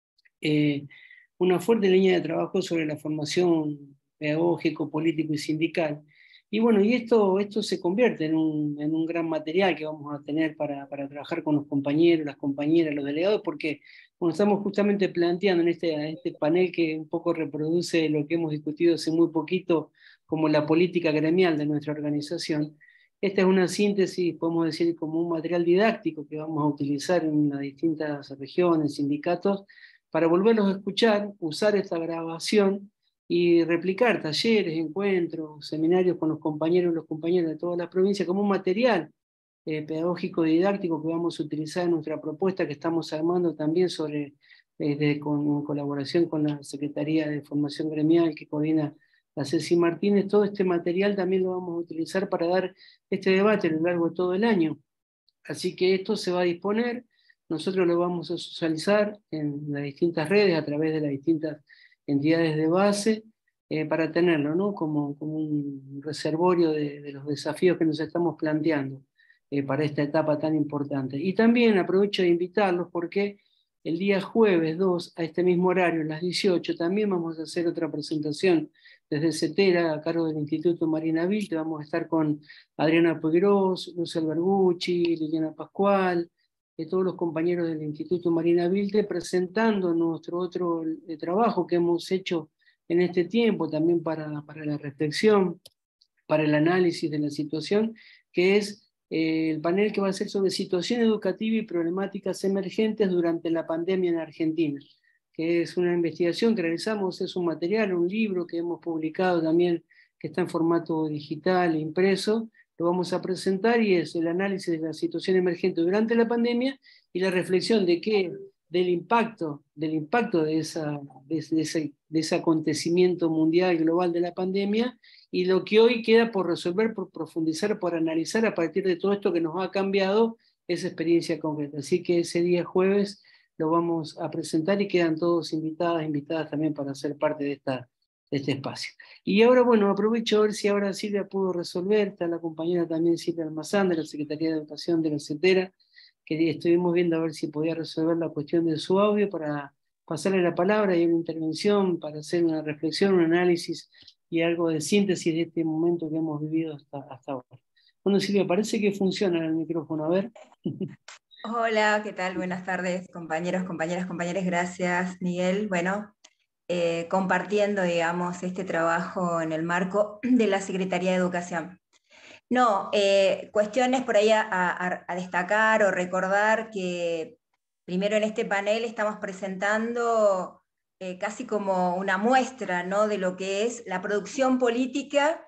eh, una fuerte línea de trabajo sobre la formación pedagógico, político y sindical. Y bueno, y esto, esto se convierte en un, en un gran material que vamos a tener para, para trabajar con los compañeros, las compañeras, los delegados, porque bueno, estamos justamente planteando en este, en este panel que un poco reproduce lo que hemos discutido hace muy poquito como la política gremial de nuestra organización. Esta es una síntesis, podemos decir, como un material didáctico que vamos a utilizar en las distintas regiones, sindicatos, para volverlos a escuchar, usar esta grabación y replicar talleres, encuentros, seminarios con los compañeros y los compañeros de todas las provincias como un material eh, pedagógico didáctico que vamos a utilizar en nuestra propuesta que estamos armando también sobre, eh, de, con, en colaboración con la Secretaría de Formación Gremial que coordina la Ceci Martínez. Todo este material también lo vamos a utilizar para dar este debate a lo largo de todo el año. Así que esto se va a disponer. Nosotros lo vamos a socializar en las distintas redes, a través de las distintas entidades de base, eh, para tenerlo, ¿no? como, como un reservorio de, de los desafíos que nos estamos planteando eh, para esta etapa tan importante. Y también aprovecho de invitarlos porque el día jueves dos, a este mismo horario, a las dieciocho, también vamos a hacer otra presentación desde CETERA, a cargo del Instituto Marina Vilte. Vamos a estar con Adriana Puigros, Luz Albergucci, Liliana Pascual, de todos los compañeros del Instituto Marina Vilte, presentando nuestro otro eh, trabajo que hemos hecho en este tiempo, también para, para la reflexión, para el análisis de la situación, que es eh, el panel que va a ser sobre situación educativa y problemáticas emergentes durante la pandemia en Argentina, que es una investigación que realizamos, es un material, un libro que hemos publicado también, que está en formato digital e impreso. Lo vamos a presentar y es el análisis de la situación emergente durante la pandemia y la reflexión de qué, del impacto, del impacto de, esa, de, de, ese, de ese acontecimiento mundial global de la pandemia y lo que hoy queda por resolver, por profundizar, por analizar a partir de todo esto que nos ha cambiado esa experiencia concreta. Así que ese día jueves lo vamos a presentar y quedan todos invitadas, invitadas también para ser parte de esta de este espacio. Y ahora, bueno, aprovecho a ver si ahora Silvia pudo resolver, está la compañera también Silvia Almazán de la Secretaría de Educación de la CETERA, que estuvimos viendo a ver si podía resolver la cuestión de su audio para pasarle la palabra y una intervención, para hacer una reflexión, un análisis y algo de síntesis de este momento que hemos vivido hasta, hasta ahora. Bueno, Silvia, parece que funciona el micrófono, a ver. Hola, ¿qué tal? Buenas tardes, compañeros, compañeras, compañeros. Gracias, Miguel. Bueno, eh, compartiendo, digamos, este trabajo en el marco de la Secretaría de Educación. No, eh, cuestiones por ahí a, a, a destacar o recordar que primero en este panel estamos presentando eh, casi como una muestra, ¿no?, de lo que es la producción política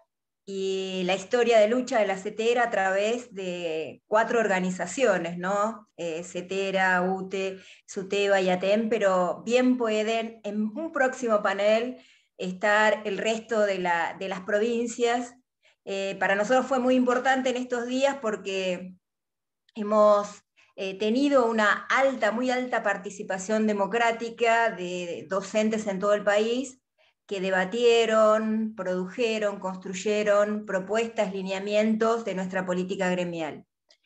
y la historia de lucha de la CETERA a través de cuatro organizaciones, ¿no? Eh, CETERA, U T E, SUTEBA y ATEM, pero bien pueden en un próximo panel estar el resto de, la, de las provincias. Eh, para nosotros fue muy importante en estos días porque hemos eh, tenido una alta, muy alta participación democrática de docentes en todo el país que debatieron, produjeron, construyeron propuestas, lineamientos de nuestra política gremial.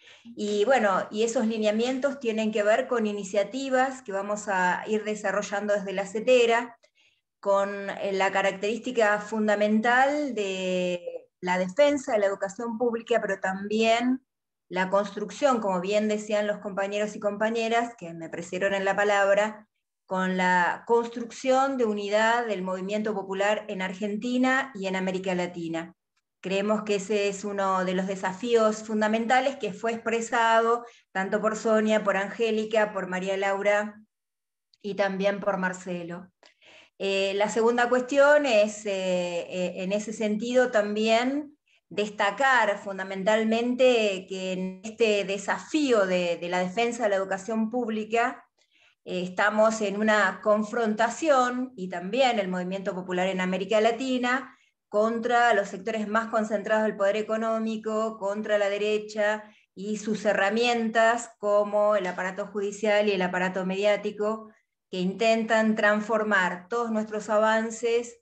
Y bueno, y esos lineamientos tienen que ver con iniciativas que vamos a ir desarrollando desde la CETERA, con la característica fundamental de la defensa de la educación pública, pero también la construcción, como bien decían los compañeros y compañeras que me precedieron en la palabra, con la construcción de unidad del movimiento popular en Argentina y en América Latina. Creemos que ese es uno de los desafíos fundamentales que fue expresado tanto por Sonia, por Angélica, por María Laura y también por Marcelo. Eh, la segunda cuestión es, eh, eh, en ese sentido, también destacar fundamentalmente que en este desafío de, de la defensa de la educación pública eh, estamos en una confrontación, y también el movimiento popular en América Latina, contra los sectores más concentrados del poder económico, contra la derecha y sus herramientas como el aparato judicial y el aparato mediático, que intentan transformar todos nuestros avances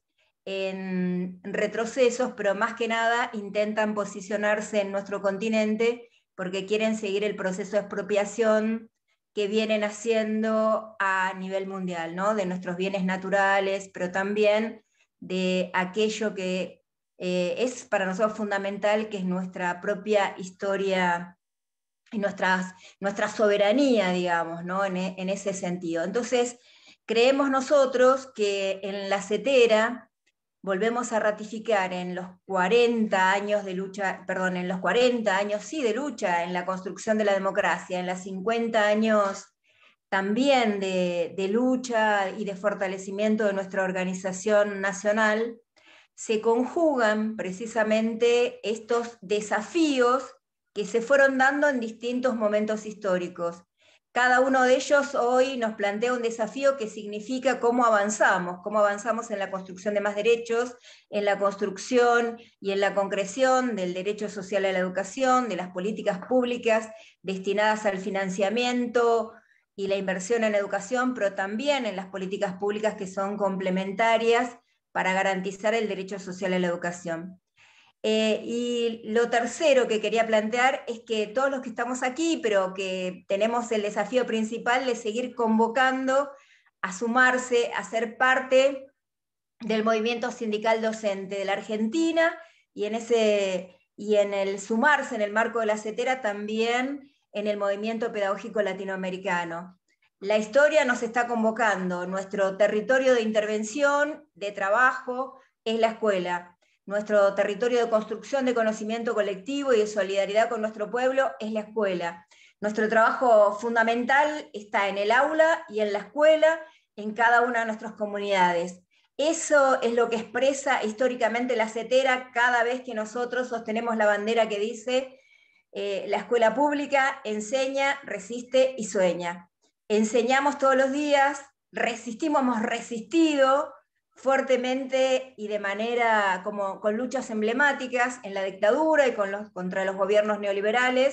en retrocesos, pero más que nada intentan posicionarse en nuestro continente porque quieren seguir el proceso de expropiación que vienen haciendo a nivel mundial, ¿no?, de nuestros bienes naturales, pero también de aquello que eh, es para nosotros fundamental, que es nuestra propia historia y nuestras, nuestra soberanía, digamos, ¿no?, en, en ese sentido. Entonces, creemos nosotros que en la CETERA volvemos a ratificar en los cuarenta años de lucha, perdón, en los cuarenta años, sí, de lucha en la construcción de la democracia, en los cincuenta años también de, de lucha y de fortalecimiento de nuestra organización nacional, se conjugan precisamente estos desafíos que se fueron dando en distintos momentos históricos. Cada uno de ellos hoy nos plantea un desafío que significa cómo avanzamos, cómo avanzamos en la construcción de más derechos, en la construcción y en la concreción del derecho social a la educación, de las políticas públicas destinadas al financiamiento y la inversión en educación, pero también en las políticas públicas que son complementarias para garantizar el derecho social a la educación. Eh, y lo tercero que quería plantear es que todos los que estamos aquí, pero que tenemos el desafío principal de seguir convocando a sumarse, a ser parte del movimiento sindical docente de la Argentina, y en, ese, y en el sumarse en el marco de la CETERA también en el movimiento pedagógico latinoamericano. La historia nos está convocando, nuestro territorio de intervención, de trabajo, es la escuela. Nuestro territorio de construcción de conocimiento colectivo y de solidaridad con nuestro pueblo es la escuela. Nuestro trabajo fundamental está en el aula y en la escuela, en cada una de nuestras comunidades. Eso es lo que expresa históricamente la CETERA cada vez que nosotros sostenemos la bandera que dice eh, la escuela pública enseña, resiste y sueña. Enseñamos todos los días, resistimos, hemos resistido fuertemente y de manera como con luchas emblemáticas en la dictadura y con los, contra los gobiernos neoliberales,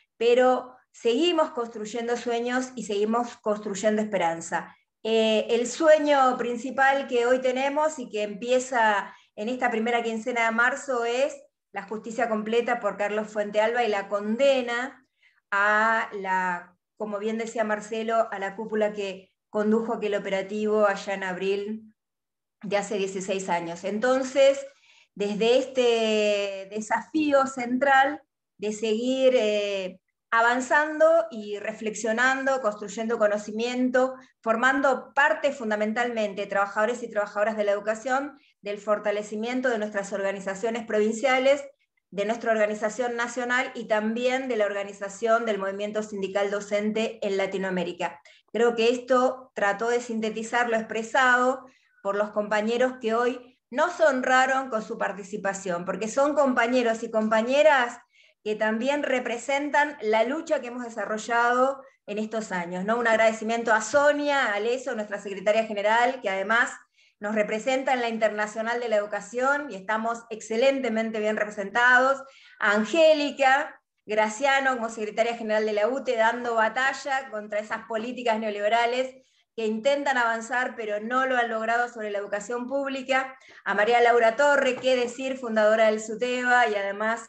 pero seguimos construyendo sueños y seguimos construyendo esperanza. Eh, el sueño principal que hoy tenemos y que empieza en esta primera quincena de marzo es la justicia completa por Carlos Fuentealba y la condena a la como bien decía Marcelo, a la cúpula que condujo aquel operativo allá en abril de hace dieciséis años. Entonces, desde este desafío central de seguir eh, avanzando y reflexionando, construyendo conocimiento, formando parte fundamentalmente, trabajadores y trabajadoras de la educación, del fortalecimiento de nuestras organizaciones provinciales, de nuestra organización nacional y también de la organización del movimiento sindical docente en Latinoamérica. Creo que esto trató de sintetizar lo expresado por los compañeros que hoy nos honraron con su participación, porque son compañeros y compañeras que también representan la lucha que hemos desarrollado en estos años, ¿no? Un agradecimiento a Sonia, a Leso, nuestra secretaria general, que además nos representa en la Internacional de la Educación y estamos excelentemente bien representados, a Angélica Graciano como secretaria general de la U T E, dando batalla contra esas políticas neoliberales que intentan avanzar pero no lo han logrado sobre la educación pública, a María Laura Torre, qué decir, fundadora del SUTEBA, y además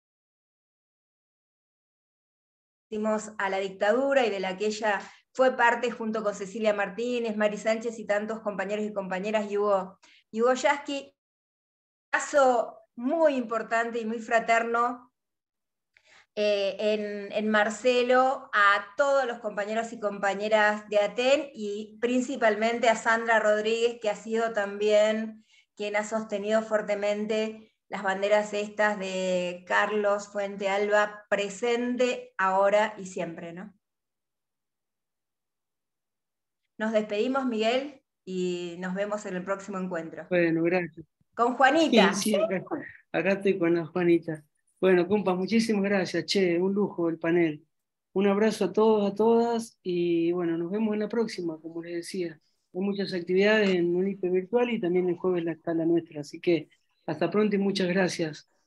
a la dictadura y de la que ella fue parte junto con Cecilia Martínez, Mari Sánchez y tantos compañeros y compañeras, y Hugo, y Hugo Yasky. Un caso muy importante y muy fraterno eh, en, en Marcelo, a todos los compañeros y compañeras de Aten y principalmente a Sandra Rodríguez, que ha sido también quien ha sostenido fuertemente las banderas estas de Carlos Fuente Alba, presente, ahora y siempre, ¿no? Nos despedimos, Miguel, y nos vemos en el próximo encuentro. Bueno, gracias. Con Juanita. Sí, sí, acá, acá estoy con la Juanita. Bueno, compas, muchísimas gracias, che, un lujo el panel. Un abrazo a todos, a todas, y bueno, nos vemos en la próxima, como les decía. Hay muchas actividades en UNIPE virtual y también el jueves la escala nuestra, así que hasta pronto y muchas gracias.